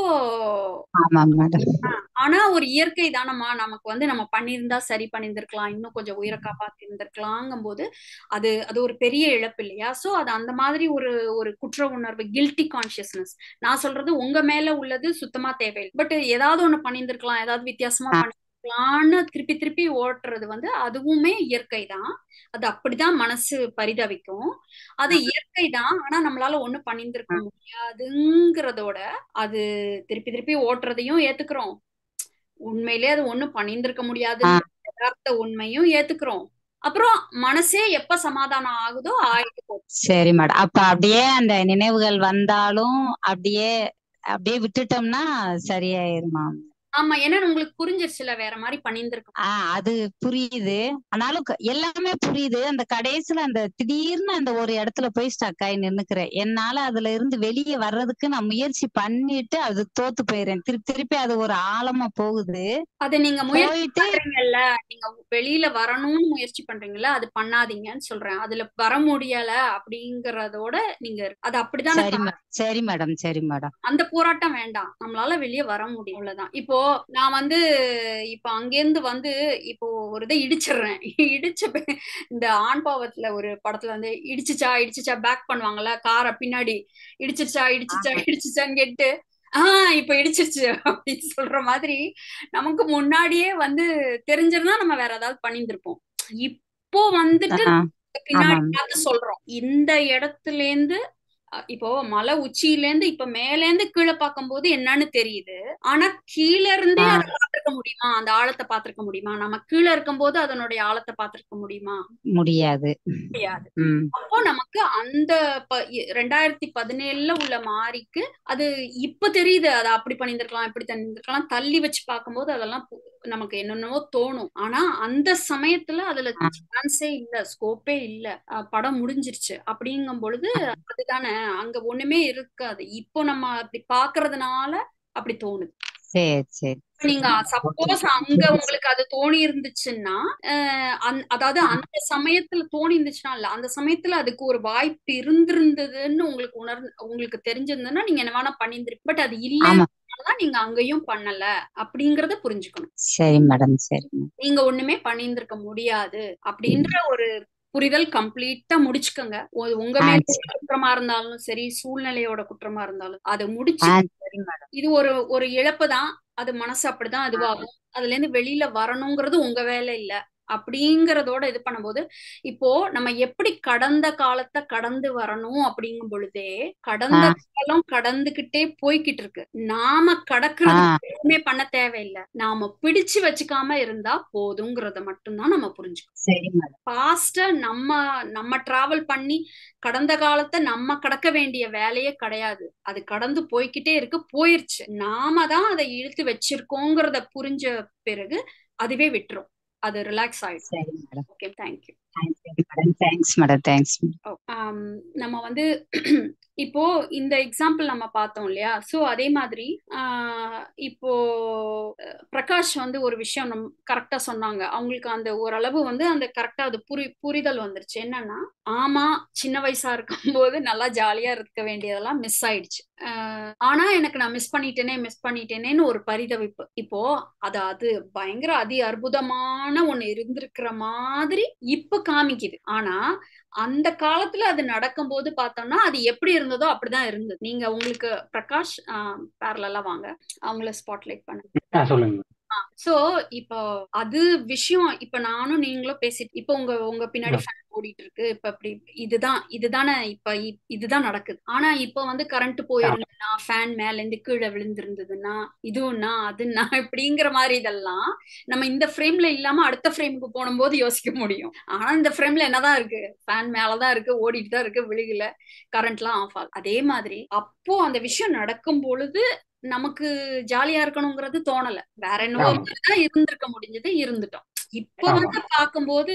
ஆனா ஒரு இயற்கை தானம்மா. நமக்கு நம்ம பண்ணியிருந்தா சரி பண்ணியிருந்திருக்கலாம், இன்னும் கொஞ்சம் உயிரை காப்பாத்தி இருந்திருக்கலாங்கும் போது அது அது ஒரு பெரிய இழப்பு இல்லையா? சோ அது அந்த மாதிரி ஒரு ஒரு குற்ற உணர்வு, கில்ட்டி கான்சியஸ்னஸ். நான் சொல்றது உங்க மேல உள்ளது சுத்தமா தேவையில்லை. பட் ஏதாவது ஒண்ணு பண்ணியிருந்திருக்கலாம், ஏதாவது வித்தியாசமா பண்ணிருக்கலாம்னு திருப்பி திருப்பி ஓட்டுறது அதுவுமே இயற்கை தான். அது அப்படிதான் மனசு பரிதவிக்கும். அது இயற்கை தான். ஆனா நம்மளால ஒண்ணும் பண்ணியிருந்திருக்க முடியாதுங்கிறதோட அது திருப்பி திருப்பி ஓட்டுறதையும் ஏத்துக்கிறோம். உண்மையிலே அது ஒண்ணும் பண்ணியிருந்திருக்க முடியாதுன்னு யதார்த்த உண்மையும் ஏத்துக்கிறோம். அப்புறம் மனசே எப்ப சமாதானம் ஆகுதோ ஆயிட்டு போகும். சரி மேடம். அப்ப அப்படியே அந்த நினைவுகள் வந்தாலும் அப்படியே விட்டுட்டோம்னா சரியாயிருமா? ஆமா, ஏன்னா உங்களுக்கு புரிஞ்சிருச்சுல வேற மாதிரி பண்ணியிருந்திருக்கும். அது புரியுது. ஆனாலும் எல்லாமே புரியுது. அந்த கடைசியில அந்த திடீர்னு அந்த ஒரு இடத்துல போய் ஸ்டக் ஆகி நின்னுக்கிறேன். என்னால அதுல இருந்து வெளியே வர்றதுக்கு நான் முயற்சி பண்ணிட்டு அது தோத்து போயிடுறேன். திருப்பி அது ஒரு ஆழமா போகுது. அது நீங்க முயற்சி பண்றீங்கல்ல, நீங்க வெளியில வரணும்னு முயற்சி பண்றீங்கல்ல, அது பண்ணாதீங்கன்னு சொல்றேன். அதுல வர முடியல அப்படிங்கறதோட நீங்க அது அப்படிதான். சரி மேடம், சரி மேடம். அந்த போராட்டம் வேண்டாம். நம்மளால வெளியே வர முடியும், அவ்வளவுதான். இப்போ நான் இப்ப அங்கேருந்து இப்போ ஒரு இதை இடிச்சிடுறேன். இந்த ஆண் பாவத்துல ஒரு படத்துல இடிச்சுச்சா பேக் பண்ணுவாங்கல்ல, காரை பின்னாடி இடிச்சுச்சான்னு கேட்டு இப்ப இடிச்சிருச்சு அப்படின்னு சொல்ற மாதிரி நமக்கு முன்னாடியே தெரிஞ்சிருந்தா நம்ம வேற ஏதாவது பண்ணியிருந்திருப்போம். இப்போ பின்னாடி பார்த்து சொல்றோம். இந்த இடத்துல இருந்து இப்போ மலை உச்சியில இருந்து இப்ப மேல இருந்து கீழே பார்க்கும் போது என்னன்னு தெரியுது. ஆனா கீழே இருந்தே அதை பார்த்திருக்க முடியுமா? அந்த ஆழத்தை பார்த்திருக்க முடியுமா? நம்ம கீழே இருக்கும் போது அதனுடைய ஆழத்தை பார்த்திருக்க முடியுமா? முடியாது. அப்போ நமக்கு அந்த 2017 உள்ள மாறிக்கு அது இப்ப தெரியுது. அதை அப்படி பண்ணியிருந்திருக்கலாம், இப்படி பண்ணியிருந்திருக்கலாம். தள்ளி வச்சு பார்க்கும்போது அதெல்லாம் நமக்கு என்னென்னவோ தோணும். ஆனா அந்த சமயத்துல அதுல சான்ஸே இல்ல, ஸ்கோப்பே இல்ல, படம் முடிஞ்சிருச்சு அப்படிங்கும் பொழுது அதுதானே அங்க ஒண்ணுமே இருக்காது. இப்போ நம்ம அப்படி பாக்குறதுனால அப்படி தோணுது. நீங்க சப்போஸ் அங்க உங்களுக்கு அது தோணி இருந்துச்சுன்னா அதாவது அந்த சமயத்துல தோணி இருந்துச்சுன்னா இல்ல, அந்த சமயத்துல அதுக்கு ஒரு வாய்ப்பு இருந்திருந்ததுன்னு உங்களுக்கு தெரிஞ்சிருந்ததுன்னா நீங்க என்ன வேணா பண்ணிருந்திருப்பீங்க. பட் அது இல்லைன்னா நீங்க அங்கேயும் பண்ணல அப்படிங்கறத புரிஞ்சுக்கணும். சரி மேடம், சரி. நீங்க ஒண்ணுமே பண்ணியிருந்திருக்க முடியாது அப்படின்ற ஒரு புரிதல் கம்ப்ளீட்டா முடிச்சுக்கோங்க. உங்க மேல குற்றமா இருந்தாலும் சரி, சூழ்நிலையோட குற்றமா இருந்தாலும் அதை முடிச்சு. இது ஒரு இழப்பு தான். அது மனசு அப்படிதான் இதுவாகும். அதுல இருந்து வெளியில வரணுங்கிறது உங்க வேலை இல்ல அப்படிங்கறதோட இது பண்ணும்போது இப்போ நம்ம எப்படி கடந்த காலத்தை கடந்து வரணும் அப்படிங்கும் பொழுதே கடந்த காலம் கடந்துகிட்டே போய்கிட்டு இருக்கு. நாம கடக்கிறது எதுவுமே பண்ண தேவையில்லை. நாம பிடிச்சு வச்சுக்காம இருந்தா போதுங்கிறத மட்டும்தான் நம்ம புரிஞ்சுக்கணும். பாஸ்ட நம்ம டிராவல் பண்ணி கடந்த காலத்தை நம்ம கடக்க வேண்டிய வேலையே கிடையாது. அது கடந்து போய்கிட்டே இருக்கு, போயிருச்சு. நாம தான் அதை இழுத்து வச்சிருக்கோங்கிறத புரிஞ்ச பிறகு அதுவே விட்டுரும். அது ரிலாக்ஸ் ஆயிடும். Okay, thank you. நம்ம இப்போ இந்த எக்ஸாம்பிள் நம்ம பார்த்தோம் இல்லையா? சோ அதே மாதிரி இப்போ பிரகாஷ் ஒரு விஷயம் கரெக்டா சொன்னாங்க. அவங்களுக்கு அந்த ஓரளவு அந்த கரெக்டா அது புரிதல் வந்துருச்சு. என்னன்னா ஆமா, சின்ன வயசா இருக்கும்போது நல்லா ஜாலியா இருக்க வேண்டியதெல்லாம் மிஸ் ஆயிடுச்சு. ஆனா எனக்கு நான் மிஸ் பண்ணிட்டேனேன்னு ஒரு பரிதவிப்பு. இப்போ அது பயங்கர அற்புதமான ஒண்ணு இருந்திருக்கிற மாதிரி இப்ப காமிக்குது. ஆனா அந்த காலத்துல அது நடக்கும்போது பார்த்தோம்னா அது எப்படி இருந்ததோ அப்படிதான் இருந்தது. நீங்க உங்களுக்கு பிரகாஷ் பேரலா வாங்க, அவங்கள ஸ்பாட்லைட் பண்ணுங்க. சொல்லுங்க. சோ இப்போ அது விஷயம். இப்ப நானும் நீங்களும் பேசிட்டு இப்ப உங்க பின்னாடி ஃபேன் ஓடிட்டு இருக்கு. இப்ப இப்படி இதுதானே இப்ப இதுதான் நடக்குது. ஆனா இப்ப வந்து கரண்ட் போயிருந்ததுன்னா, ஃபேன் மேல இருந்து கீழே விழுந்திருந்ததுன்னா, இதுன்னா அதுன்னா இப்படிங்கிற மாதிரி இதெல்லாம் நம்ம இந்த ஃப்ரேம்ல இல்லாம அடுத்த ஃப்ரேமுக்கு போகும்போது யோசிக்க முடியும். ஆனா இந்த ஃப்ரேம்ல என்னதான் இருக்கு, ஃபேன் மேலதான் இருக்கு, ஓடிட்டு தான் இருக்கு, விழுகல, கரண்ட் எல்லாம் ஆஃப் ஆகுது. அதே மாதிரி அப்போ அந்த விஷயம் நடக்கும் பொழுது நமக்கு ஜாலியா இருக்கணுங்கிறது தோணல. வேற என்னவோ மாதிரிதான் இருந்திருக்க முடிஞ்சது, இருந்துட்டோம். இப்ப வந்து பார்க்கும்போது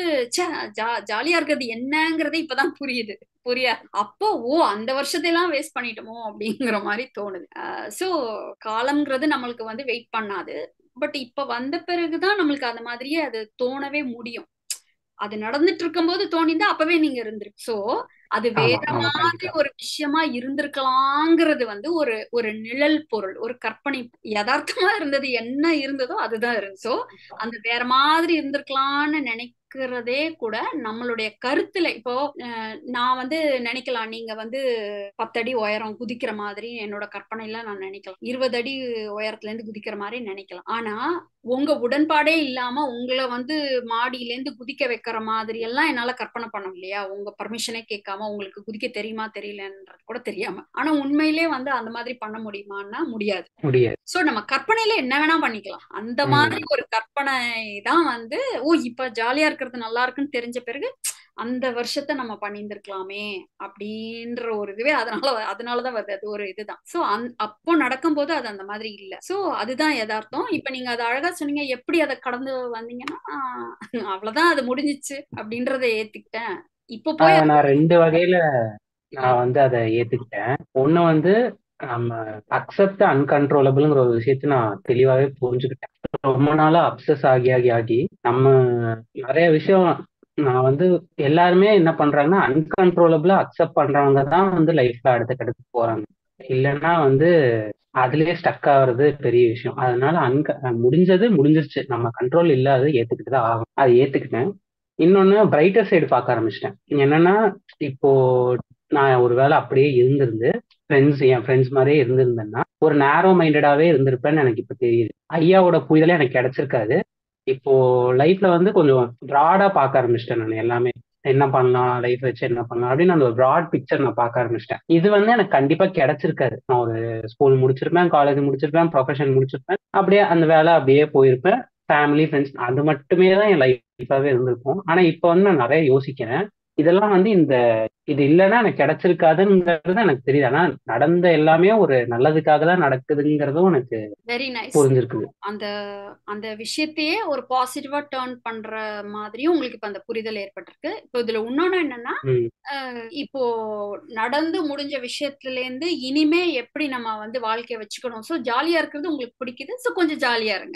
ஜாலியா இருக்கிறது என்னங்கறது இப்பதான் புரியாது. அப்போ அந்த வருஷத்தையெல்லாம் வேஸ்ட் பண்ணிட்டோமோ அப்படிங்கிற மாதிரி தோணுது. சோ காலம்ங்கிறது நம்மளுக்கு வந்து வெயிட் பண்ணாது. பட் இப்ப வந்த பிறகுதான் நம்மளுக்கு அந்த மாதிரியே அது தோணவே முடியும். அது நடந்துட்டு இருக்கும்போது தோணிந்தா அப்பவே நீங்க இருந்திருக்கு. சோ அது வேற மாதிரி ஒரு விஷயமா இருந்திருக்கலாங்கிறது வந்து ஒரு நிழல் பொருள், ஒரு கற்பனை. யதார்த்தமா இருந்தது என்ன இருந்ததோ அதுதான் இருந்து. சோ அந்த வேற மாதிரி இருந்திருக்கலாம்னு நினைக்கிறதே கூட நம்மளுடைய கருத்துல. இப்போ நான் வந்து நினைக்கலாம், நீங்க வந்து 10 அடி உயரம் குதிக்கிற மாதிரி என்னோட கற்பனையில நான் நினைக்கலாம், 20 அடி உயரத்துல இருந்து குதிக்கிற மாதிரி நினைக்கலாம். ஆனா உங்க உடன்பாடே இல்லாம உங்களை வந்து மாடியில இருந்து குதிக்க வைக்கிற மாதிரி எல்லாம் என்னால கற்பனை பண்ண இல்லையா? உங்க பர்மிஷனே கேட்காம உங்களுக்கு குதிக்க தெரியுமா தெரியலன்றது கூட தெரியாம. ஆனா உண்மையிலே வந்து அந்த மாதிரி பண்ண முடியுமான்னா முடியாது. சோ நம்ம கற்பனையில என்ன வேணா பண்ணிக்கலாம். அந்த மாதிரி ஒரு கற்பனை தான் வந்து இப்ப ஜாலியா இருக்கிறது நல்லா இருக்குன்னு தெரிஞ்ச பிறகு அந்த வருஷத்தை நம்ம பண்ணியிருந்திருக்கலாமே அப்படின்ற ஒரு இதுவே அதனாலதான் வருது. அது ஒரு இதுதான். சோ அப்போ நடக்கும்போது அது அந்த மாதிரி இல்ல. சோ அதுதான் யதார்த்தம். இப்ப நீங்க அதை அழகா சொன்னீங்க, எப்படி அதை கடந்து வந்தீங்கன்னா அவ்வளவுதான், அது முடிஞ்சிச்சு அப்படின்றத ஏத்துக்கிட்டேன். இப்போ போய் நான் 2 வகையில நான் வந்து அதை ஏத்துக்கிட்டேன். ஒண்ணு வந்து நம்ம அக்செப்ட் அன்கன்ட்ரோலபிள்ங்கிற ஒரு விஷயத்த நான் தெளிவாவே புரிஞ்சுக்கிட்டேன். ரொம்ப நாளா அப்சஸ் ஆகி நம்ம நிறைய விஷயம் நான் வந்து எல்லாருமே என்ன பண்றாங்கன்னா அன்கன்ட்ரோலபிளா அக்செப்ட் பண்றவங்க தான் வந்து லைஃப்ல அடுத்த கட்டத்துக்கு போறாங்க. இல்லைன்னா வந்து அதுலயே ஸ்டக் ஆகுறது பெரிய விஷயம். அதனால முடிஞ்சிருச்சு, நம்ம கண்ட்ரோல் இல்லாத ஏத்துக்கிட்டு தான் ஆகும். அதை ஏத்துக்கிட்டேன். இன்னொன்னு பிரைட்டர் சைடு பார்க்க ஆரம்பிச்சிட்டேன். என்னன்னா இப்போ நான் ஒரு வேளை அப்படியே இருந்திருந்து என் ஃப்ரெண்ட்ஸ் மாதிரியே இருந்திருந்தேன்னா ஒரு நேரோ மைண்டடாவே இருந்திருப்பேன்னு எனக்கு இப்ப தெரியுது. ஐயாவோட புரிதலே எனக்கு கிடைச்சிருக்காது. இப்போ லைஃப்ல வந்து கொஞ்சம் ப்ராடா பார்க்க ஆரம்பிச்சிட்டேன். நான் எல்லாமே என்ன பண்ணலாம், லைஃப் வச்சு என்ன பண்ணலாம் அப்படின்னு அந்த ஒரு ப்ராட் பிக்சர் நான் பார்க்க ஆரம்பிச்சிட்டேன். இது வந்து எனக்கு கண்டிப்பா கிடைச்சிருக்காது. நான் ஒரு ஸ்கூல் முடிச்சிருப்பேன், காலேஜ் முடிச்சிருப்பேன், ப்ரொஃபஷன் முடிச்சிருப்பேன், அப்படியே அந்த வேலை அப்படியே போயிருப்பேன். ஃபேமிலி, ஃப்ரெண்ட்ஸ், அது மட்டுமே தான் என் லைஃபாவே இருந்திருக்கும். ஆனா இப்போ வந்து நான் நிறைய யோசிக்கிறேன், இதெல்லாம் வந்து இது இல்லைன்னா எனக்கு கிடைச்சிருக்காதுங்கிறது எனக்கு தெரியுது. ஆனா நடந்த எல்லாமே ஒரு நல்லதுக்காக தான் நடக்குதுங்கிறதும் எனக்கு வெரி நைஸ் புரிஞ்சிருக்குது. அந்த விஷயத்தையே ஒரு பாசிட்டிவா டர்ன் பண்ற மாதிரியும் உங்களுக்கு இப்ப அந்த புரிதல் ஏற்பட்டிருக்கு. இப்போ இதுல இன்னொன்னு என்னன்னா, இப்போ நடந்து முடிஞ்ச விஷயத்துல இருந்து இனிமே எப்படி நம்ம வந்து வாழ்க்கைய வச்சுக்கணும். சோ ஜாலியா இருக்கிறது உங்களுக்கு பிடிக்குது, சோ கொஞ்சம் ஜாலியா இருங்க.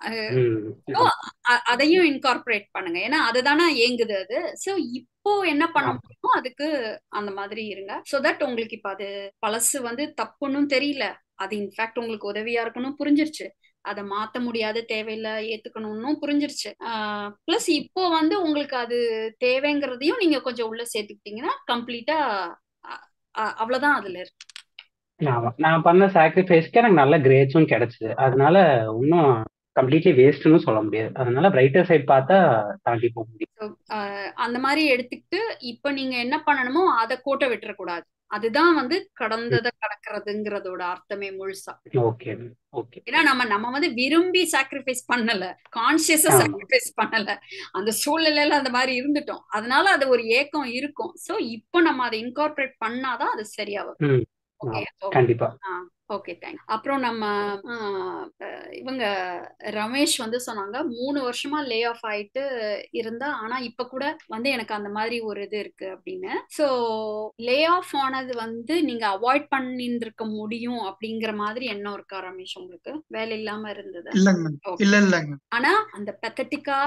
அதையும் இன்கார்பரேட் பண்ணுங்க. ஏன்னா அதுதானே ஏங்குது அது. சோ இப்போ என்ன பண்ண முடியுமோ அதுக்கு அந்த மாதிரி இருங்க. சோ தட் உங்களுக்கு இப்ப அது பழசு வந்து தப்புன்னு தெரியல, அது இன்ஃபேக்ட் உங்களுக்கு உதவியா இருக்கணும் புரிஞ்சிருச்சு, அதை மாத்த முடியாது, தேவையில்லை, ஏத்துக்கணும்னு புரிஞ்சிருச்சு. பிளஸ் இப்போ வந்து உங்களுக்கு அது தேவைங்கிறதையும் நீங்க கொஞ்சம் உள்ள சேர்த்துக்கிட்டீங்கன்னா கம்ப்ளீட்டா அவ்வளவுதான் அதுல இருக்கு. நான் பண்ண சாக்ரிஃபைஸ்க்கு எனக்கு நல்ல கிரேட்ஸும் கிடைச்சது. அதனால இன்னும் கம்ப்ளீட்லி வேஸ்ட்னு சொல்ல முடியாது. அதனால பிரைட்டர் சைட் பார்த்தா தாண்டி போக முடியும். அந்த மாதிரி எடுத்துக்கிட்டு இப்ப நீங்க என்ன பண்ணணுமோ அதை கோட்டை விட்டுறக்கூடாது. அதுதான் வந்து கடந்ததை கடக்கிறதுங்கிறதோட அர்த்தமே முழுசா. Okay okay. ஏன்னா நம்ம வந்து விரும்பி சாக்ரிஃபைஸ் பண்ணல, கான்சியஸா சாக்ரிஃபைஸ் பண்ணல, அந்த சூழ்நிலையில அந்த மாதிரி இருந்துட்டோம். அதனால அது ஒரு ஏக்கம் இருக்கும். சோ இப்போ நம்ம அதை இன்கார்பரேட் பண்ணாதான் அது சரியா வரும். கண்டிப்பா. Okay, thanks. அப்புறம் நம்ம இவங்க ரமேஷ் வந்து சொன்னாங்க 3 வருஷமா லே ஆஃப் ஆயிட்டு இருந்தா, ஆனா இப்ப கூட வந்து எனக்கு அந்த மாதிரி ஒரு இது இருக்கு அப்படின்னு. சோ லே ஆஃப் ஆனது வந்து நீங்க அவாய்ட் பண்ணிருக்க முடியும் அப்படிங்கிற மாதிரி எண்ணம் இருக்கா ரமேஷ் உங்களுக்கு? வேலை இல்லாம இருந்தது? இல்லங்க. ஆனா அந்த பெத்தட்டிக்கா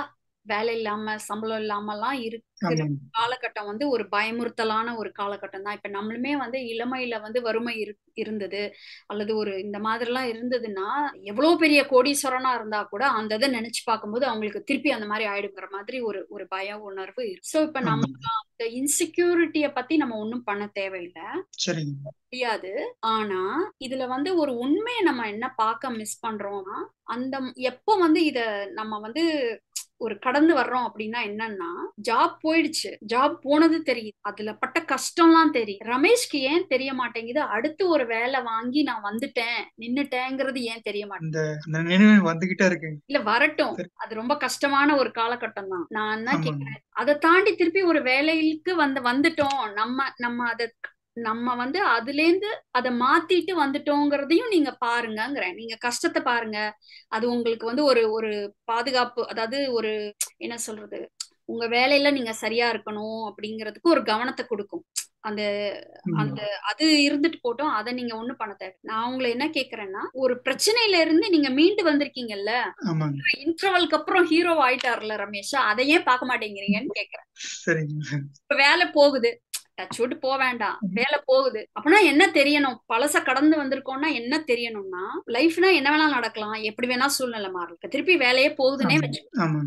வேலை இல்லாம சம்பளம் இல்லாமலாம் இருக்கிற காலகட்டம் வந்து ஒரு பயமுறுத்தலான ஒரு காலகட்டம் தான். இப்ப நம்மளுமே வந்து இளமையில வந்து வறுமை இருந்தது அல்லது ஒரு இந்த மாதிரி எல்லாம் இருந்ததுன்னா எவ்வளவு பெரிய கோடீஸ்வரனா இருந்தா கூட அந்த இதை நினைச்சு பார்க்கும்போது அவங்களுக்கு திருப்பி அந்த மாதிரி ஆயிடுங்கிற மாதிரி ஒரு பய உணர்வு இருக்கு. சோ இப்ப நமக்கு அந்த இன்செக்யூரிட்டிய பத்தி நம்ம ஒண்ணும் பண்ண தேவையில்லை, முடியாது. ஆனா இதுல வந்து ஒரு உண்மையை நம்ம என்ன பார்க்க மிஸ் பண்றோம்னா, அந்த எப்போ வந்து இத நம்ம வந்து ஒரு கடந்து வர்றோம் அப்படின்னா என்னன்னா, ஜாப் போயிடுச்சு, ஜாப் போனது தெரியுது, அதுல பட்ட கஷ்டம்லாம் தெரியும். ரமேஷ்க்கு ஏன் தெரிய மாட்டேங்குது அடுத்து ஒரு வேலை வாங்கி நான் வந்துட்டேன் நின்னுட்டேங்கிறது ஏன் தெரிய மாட்டேங்குது? இல்ல வரட்டும், அது ரொம்ப கஷ்டமான ஒரு காலகட்டம் தான். நான் என்ன கேக்குறேன், அதை தாண்டி திருப்பி ஒரு வேலைக்கு வந்துட்டோம், நம்ம நம்ம வந்து அதுல இருந்து அதை மாத்திட்டு வந்துட்டோங்கிறதையும் நீங்க பாருங்கிறேன். நீங்க கஷ்டத்தை பாருங்க, அது உங்களுக்கு வந்து ஒரு பாதுகாப்பு, அதாவது ஒரு என்ன சொல்றது, உங்க வேலையில நீங்க சரியா இருக்கணும் அப்படிங்கிறதுக்கு ஒரு கவனத்தை கொடுக்கும். அந்த அந்த அது இருந்துட்டு போட்டோம், அதை நீங்க ஒண்ணும் பண்ண தேவை. நான் உங்களை என்ன கேக்குறேன்னா, ஒரு பிரச்சனையில இருந்து நீங்க மீண்டு வந்திருக்கீங்கல்ல, இன்டர்வலுக்கு அப்புறம் ஹீரோ ஆயிட்டாருல ரமேஷ், அதையே பார்க்க மாட்டேங்கிறீங்கன்னு கேக்குறேன். இப்ப வேலை போகுது, டச் விட்டு போக வேண்டாம், வேலை போகுது அப்படின்னா என்ன தெரியணும், பழச கடந்து வந்திருக்கோம்னா என்ன தெரியணும்னா, லைஃப்னா என்ன வேணாலும் நடக்கலாம், எப்படி வேணா சூழ்நிலை மாறலாம், திருப்பி வேலையே போகுதுன்னே வச்சுக்கோங்க.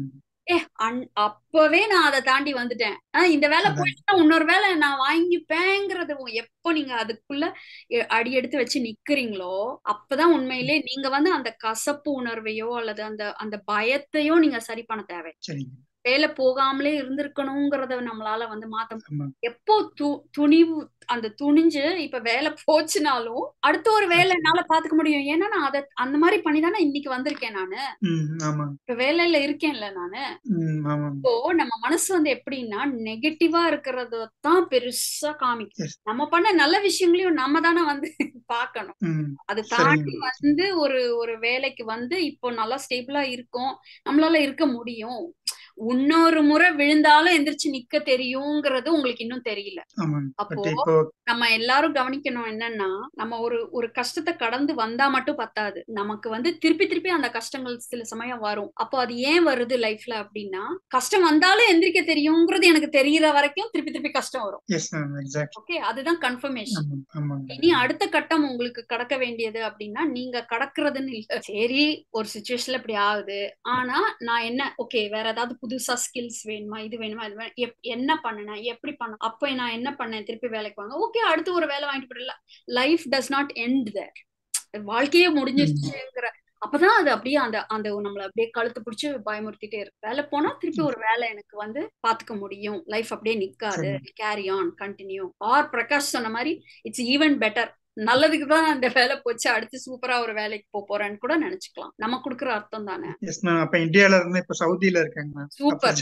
அப்பவே நான் அதை தாண்டி வந்துட்டேன், இந்த வேலை போயிட்டா இன்னொரு வேலை நான் வாங்கிப்பேங்கிறது எப்போ நீங்க அதுக்குள்ள அடி எடுத்து வச்சு நிக்கிறீங்களோ அப்பதான் உண்மையிலே நீங்க வந்து அந்த கசப்பு உணர்வையோ அல்லது அந்த பயத்தையோ நீங்க சரி பண்ண தேவை. வேலை போகாமலே இருந்திருக்கணுங்கிறத நம்மளால வந்து மாத்த எப்போ துணிவு அந்த துணிஞ்சு இப்ப வேலை போச்சுனாலும் அடுத்த ஒரு வேலை என்னால பாத்துக்க முடியும். ஏன்னா நான் அதை அந்த மாதிரி பண்ணிதானே இன்னைக்கு வந்திருக்கேன், நானு இப்ப வேலையில இருக்கேன்ல நானு. இப்போ நம்ம மனசு வந்து எப்படின்னா நெகட்டிவா இருக்கிறதான் பெருசா காமிக்கும். நம்ம பண்ண நல்ல விஷயங்களையும் நம்ம தானே வந்து பாக்கணும். அது தாண்டி வந்து ஒரு வேலைக்கு வந்து இப்போ நல்லா ஸ்டேபிளா இருக்கும், நம்மளால இருக்க முடியும், இன்னொரு முறை விழுந்தாலும் எந்திரிச்சு நிக்க தெரியுங்கிறது உங்களுக்கு இன்னும் தெரியல. அப்போ நம்ம எல்லாரும் கவனிக்கணும் என்னன்னா, நம்ம ஒரு கஷ்டத்தை கடந்து வந்தா மட்டும் பத்தாது, நமக்கு வந்து திருப்பி அந்த கஷ்டங்கள் சில சமயம் வரும். அப்போ அது ஏன் வருது லைஃப்ல அப்படின்னா, கஷ்டம் வந்தாலும் எந்திரிக்க தெரியுங்கிறது எனக்கு தெரியற வரைக்கும் திருப்பி கஷ்டம் வரும். ஓகே, அதுதான் கன்ஃபர்மேஷன். இனி அடுத்த கட்டம் உங்களுக்கு கடக்க வேண்டியது அப்படின்னா, நீங்க கடக்கிறதுன்னு இல்ல, சரி ஒரு சிச்சுவேஷன்ல இப்படி ஆகுது, ஆனா நான் என்ன ஓகே வேற ஏதாவது புதுசா ஸ்கில்ஸ் வேணுமா, இது வேணுமா, இது வேணும், என்ன பண்ணேன், எப்படி பண்ண, அப்ப நான் என்ன பண்ணேன், திருப்பி வேலைக்கு வாங்க, ஓகே அடுத்து ஒரு வேலை வாங்கிட்டு போயிடல. Life does not end there, வாழ்க்கையே முடிஞ்சிருச்சுங்கிற அப்பதான் அது அப்படியே அந்த நம்மள அப்படியே கழுத்து பிடிச்சு பயமுறுத்திட்டே இருக்கு. வேலை போனா திருப்பி ஒரு வேலை எனக்கு வந்து பாத்துக்க முடியும், லைஃப் அப்படியே நிக்காது, carry on continue. R Prakash சொன்ன மாதிரி இட்ஸ் ஈவன் பெட்டர், நல்லதுக்கு தான் அந்த வேலை போச்சு, அடுத்து சூப்பரா ஒரு வேலைக்கு போறேன்னு கூட நினைச்சுக்கலாம். நம்ம குடுக்குற அர்த்தம் தானே. அப்ப இந்தியால இருந்து இப்ப சவுதியில இருக்காங்க. Super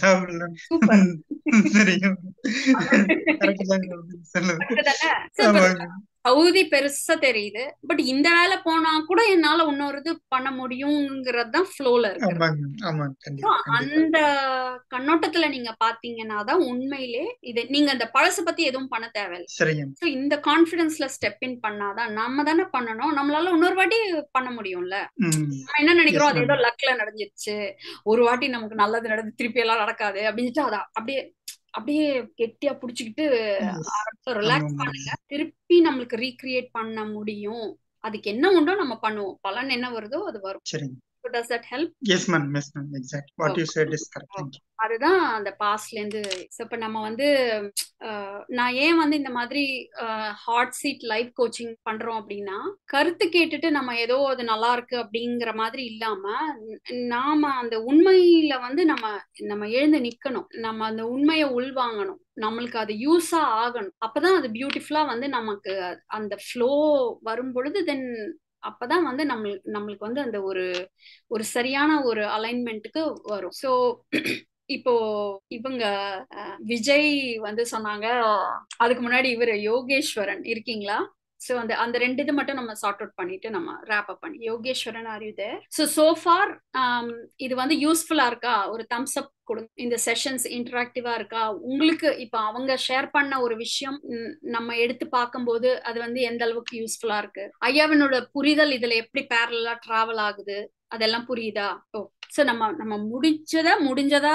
super. சவுதி பெருசா தெரியுது, பட் இந்த வேலை போனா கூட என்னால இன்னொரு இது பண்ண முடியுங்கிறது தான் ஃப்ளோல இருக்கு. அந்த கண்ணோட்டத்துல நீங்க பாத்தீங்கன்னா தான் உண்மையிலே இது நீங்க அந்த பழச பத்தி எதுவும் பண்ண தேவையில்லை. இந்த கான்பிடன்ஸ்ல ஸ்டெப் இன் பண்ணாதான் நம்ம தானே பண்ணணும், நம்மளால இன்னொரு வாட்டி பண்ண முடியும்ல. நம்ம என்ன நினைக்கிறோம், அது ஏதோ லக்ல நடந்துருச்சு, ஒரு வாட்டி நமக்கு நல்லது நடந்து திருப்பி எல்லாம் நடக்காது அப்படின்ட்டு அதை அப்படியே கெட்டியா புடிச்சுக்கிட்டு ரிலாக்ஸ் பண்ணுங்க. திருப்பி நம்மளுக்கு ரீக்ரியேட் பண்ண முடியும், அதுக்கு என்ன உண்டோ நம்ம பண்ணுவோம், பலன் என்ன வருதோ அது வரும். Does that help? Yes ma'am, yes ma'am, exactly what you said is correct. அதுதான் அந்த பாஸ்ட்ல இருந்து. இப்ப நம்ம வந்து நான் ஏன் வந்து இந்த மாதிரி ஹாட் சீட் லைஃப் கோச்சிங் பண்றோம் அப்படின்னா, கருத்து கேட்டுட்டு நம்ம ஏதோ அது நல்லா இருக்கு அப்படிங்கிற மாதிரி இல்லாம, நாம அந்த உண்மையில வந்து நம்ம எழுந்து நிக்கணும், நம்ம அந்த உண்மையை உள்வாங்கணும், நம்மளுக்கு அது யூஸா ஆகணும். அப்பதான் அது பியூட்டிஃபுல்லா வந்து நமக்கு அந்த ஃப்ளோ வரும் பொழுது தென் அப்பதான் வந்து நம்மளுக்கு வந்து அந்த ஒரு சரியான ஒரு அலைன்மெண்ட்டுக்கு வரும். ஸோ இப்போ இவங்க விஜய் வந்து சொன்னாங்க, அதுக்கு முன்னாடி இவரு யோகேஸ்வரன் இருக்கீங்களா? ஸோ அந்த ரெண்டு இது மட்டும் நம்ம சார்ட் அவுட் பண்ணிட்டு நம்ம ரேப் அப் பண்ணி, Yogeswaran are you there? So far இது வந்து யூஸ்ஃபுல்லா இருக்கா? ஒரு தம்ஸ் அப் கொடுங்க. இந்த செஷன்ஸ் இன்டராக்டிவா இருக்கா உங்களுக்கு? இப்ப அவங்க ஷேர் பண்ண ஒரு விஷயம் நம்ம எடுத்து பார்க்கும்போது அது வந்து எந்த அளவுக்கு யூஸ்ஃபுல்லா இருக்கு, ஐயாவினோட புரிதல் இதுல எப்படி பேரலா டிராவல் ஆகுது, அதெல்லாம் புரியுதா? ஸோ நம்ம முடிஞ்சதா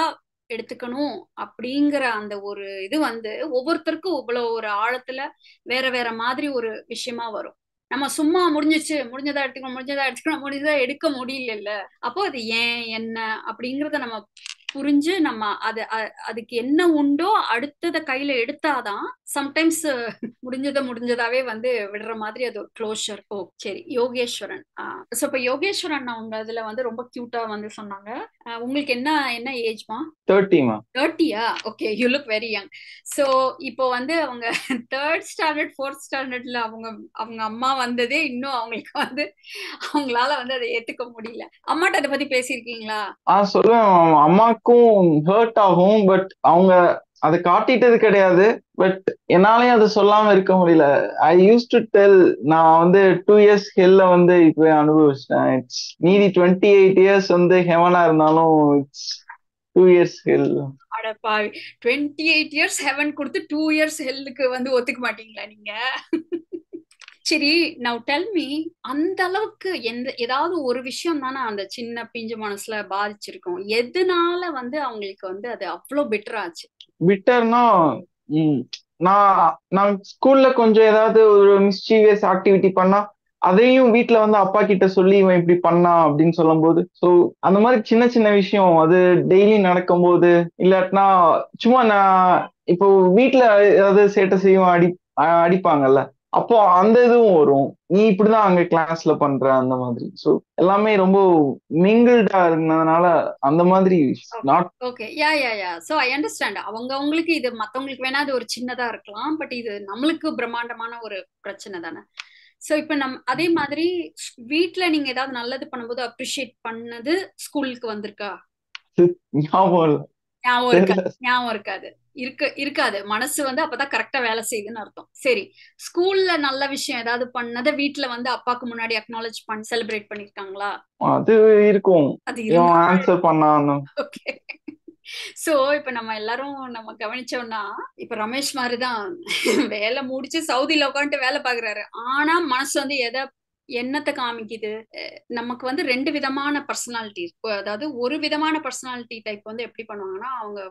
எடுத்துக்கணும் அப்படிங்கிற அந்த ஒரு இது வந்து ஒவ்வொருத்தருக்கும் இவ்வளவு ஒரு ஆழத்துல வேற வேற மாதிரி ஒரு விஷயமா வரும். நம்ம சும்மா முடிஞ்சதா எடுத்துக்கணும் முடிஞ்சதா எடுக்க முடியல. அப்போ அது ஏன் என்ன அப்படிங்கறத நம்ம புரிஞ்சு நம்ம அதுக்கு என்ன உண்டோ அடுத்தத கையில எடுத்தாதான் சம்டைம்ஸ் முடிஞ்சதாவே வந்து விடுற மாதிரி அது ஒரு க்ளோஷர். ஓ சரி, யோகேஸ்வரன். சோ இப்ப யோகேஸ்வரன் அவங்க இதுல வந்து ரொம்ப கியூட்டா வந்து சொன்னாங்க. உங்களுக்கு என்ன ஏஜ்மா? 30மா. 30யா? Okay, you look very young. So இப்போ வந்து அவங்க 3rd ஸ்டாண்டர்ட் 4th ஸ்டாண்டர்ட்ல அவங்க அம்மா வந்ததே இன்னும் அவங்களுக்கு வந்து அவங்களால வந்து அதை ஏத்துக்க முடியல. அம்மாட்ட அதை பத்தி பேசியிருக்கீங்களா? சொல்லுவேன். அம்மாக்கும் ஹர்ட் ஆகும், பட் அவங்க அதை காட்டிட்டது கிடையாது. பட் என்னாலையும் அதை சொல்லாம இருக்க முடியல. ஐ யூஸ் டு டெல், நான் வந்து 2 years ஹெல்ல வந்து இப்போ அனுபவிச்சிட்டேன். இட்ஸ் மீதி 28 years வந்து ஹெவனா இருந்தாலும் இட்ஸ் 2 years ஹெல். அடப்பாவி, 28 years ஹெவன் கொடுத்து 2 years ஹெல்லுக்கு வந்து ஒத்துக்க மாட்டீங்களா நீங்க? சரி, நவ் டெல் மீ, அந்த அளவுக்கு ஏதாவது ஒரு விஷயம் தானே அந்த சின்ன பிஞ்சு மனசுல பாதிச்சிருக்கும். எதனால வந்து அவங்களுக்கு வந்து அது அவ்வளவு பெட்டர் ஆச்சு? பிட்டர்னா, நான் ஸ்கூல்ல கொஞ்சம் ஏதாவது ஒரு மிஸ்சீவியஸ் ஆக்டிவிட்டி பண்ணா அதையும் வீட்டுல வந்து அப்பா கிட்ட சொல்லி இவன் இப்படி பண்ணா அப்படின்னு சொல்லும் போது, ஸோ அந்த மாதிரி சின்ன சின்ன விஷயம் அது டெய்லி நடக்கும் போது, இல்லாட்டினா சும்மா நான் இப்போ வீட்டுல ஏதாவது சேட்டை செய்யும் அடிப்பாங்கல்ல, அப்போ அந்த இதுவும் வரும். நீ இப்படிதான் அங்க கிளாஸ்ல பண்ற அந்த மாதிரி. சோ எல்லாமே ரொம்ப மிங்கிள்டா இருந்ததுனால அந்த மாதிரி not. Okay, yeah so I understand. அவங்களுக்கு இது மத்தவங்களுக்கு வேணா அது ஒரு சின்னதா இருக்கலாம், பட் இது நம்மளுக்கு பிரம்மாண்டமான ஒரு பிரச்சனை தானே. சோ இப்ப அதே மாதிரி வீட்ல நீங்க ஏதாவது நல்லது பண்ணும்போது அப்ரிஷியேட் பண்ணது ஸ்கூலுக்கு வந்திருக்கா? ஞாபகம் இருக்காது. மனசு வந்து அப்பதான் கரெக்டா வேலை செய்யுதுன்னு அர்த்தம். சரி, ஸ்கூல்ல நல்ல விஷயம் ஏதாவது பண்ணத வீட்டுல வந்து அப்பாக்கு முன்னாடி அக்னாலேஜ் பண்ணி செலிப்ரேட் பண்ணிருக்காங்களா? அது இருக்கும். ஆன்சர் பண்ணானோ. ஓகே. சோ இப்ப நம்ம எல்லாரும் நம்ம கவனிச்சோம்னா, இப்ப ரமேஷ் மாதிரிதான் வேலை முடிச்சு சவுதியில உட்காந்துட்டு வேலை பாக்குறாரு. ஆனா மனசு வந்து என்னத்தை காமிக்குது? நமக்கு வந்து 2 விதமான பர்சனாலிட்டி இருக்கு. அதாவது ஒரு விதமான பர்சனாலிட்டி டைப் வந்து எப்படி பண்ணுவாங்கன்னா, அவங்க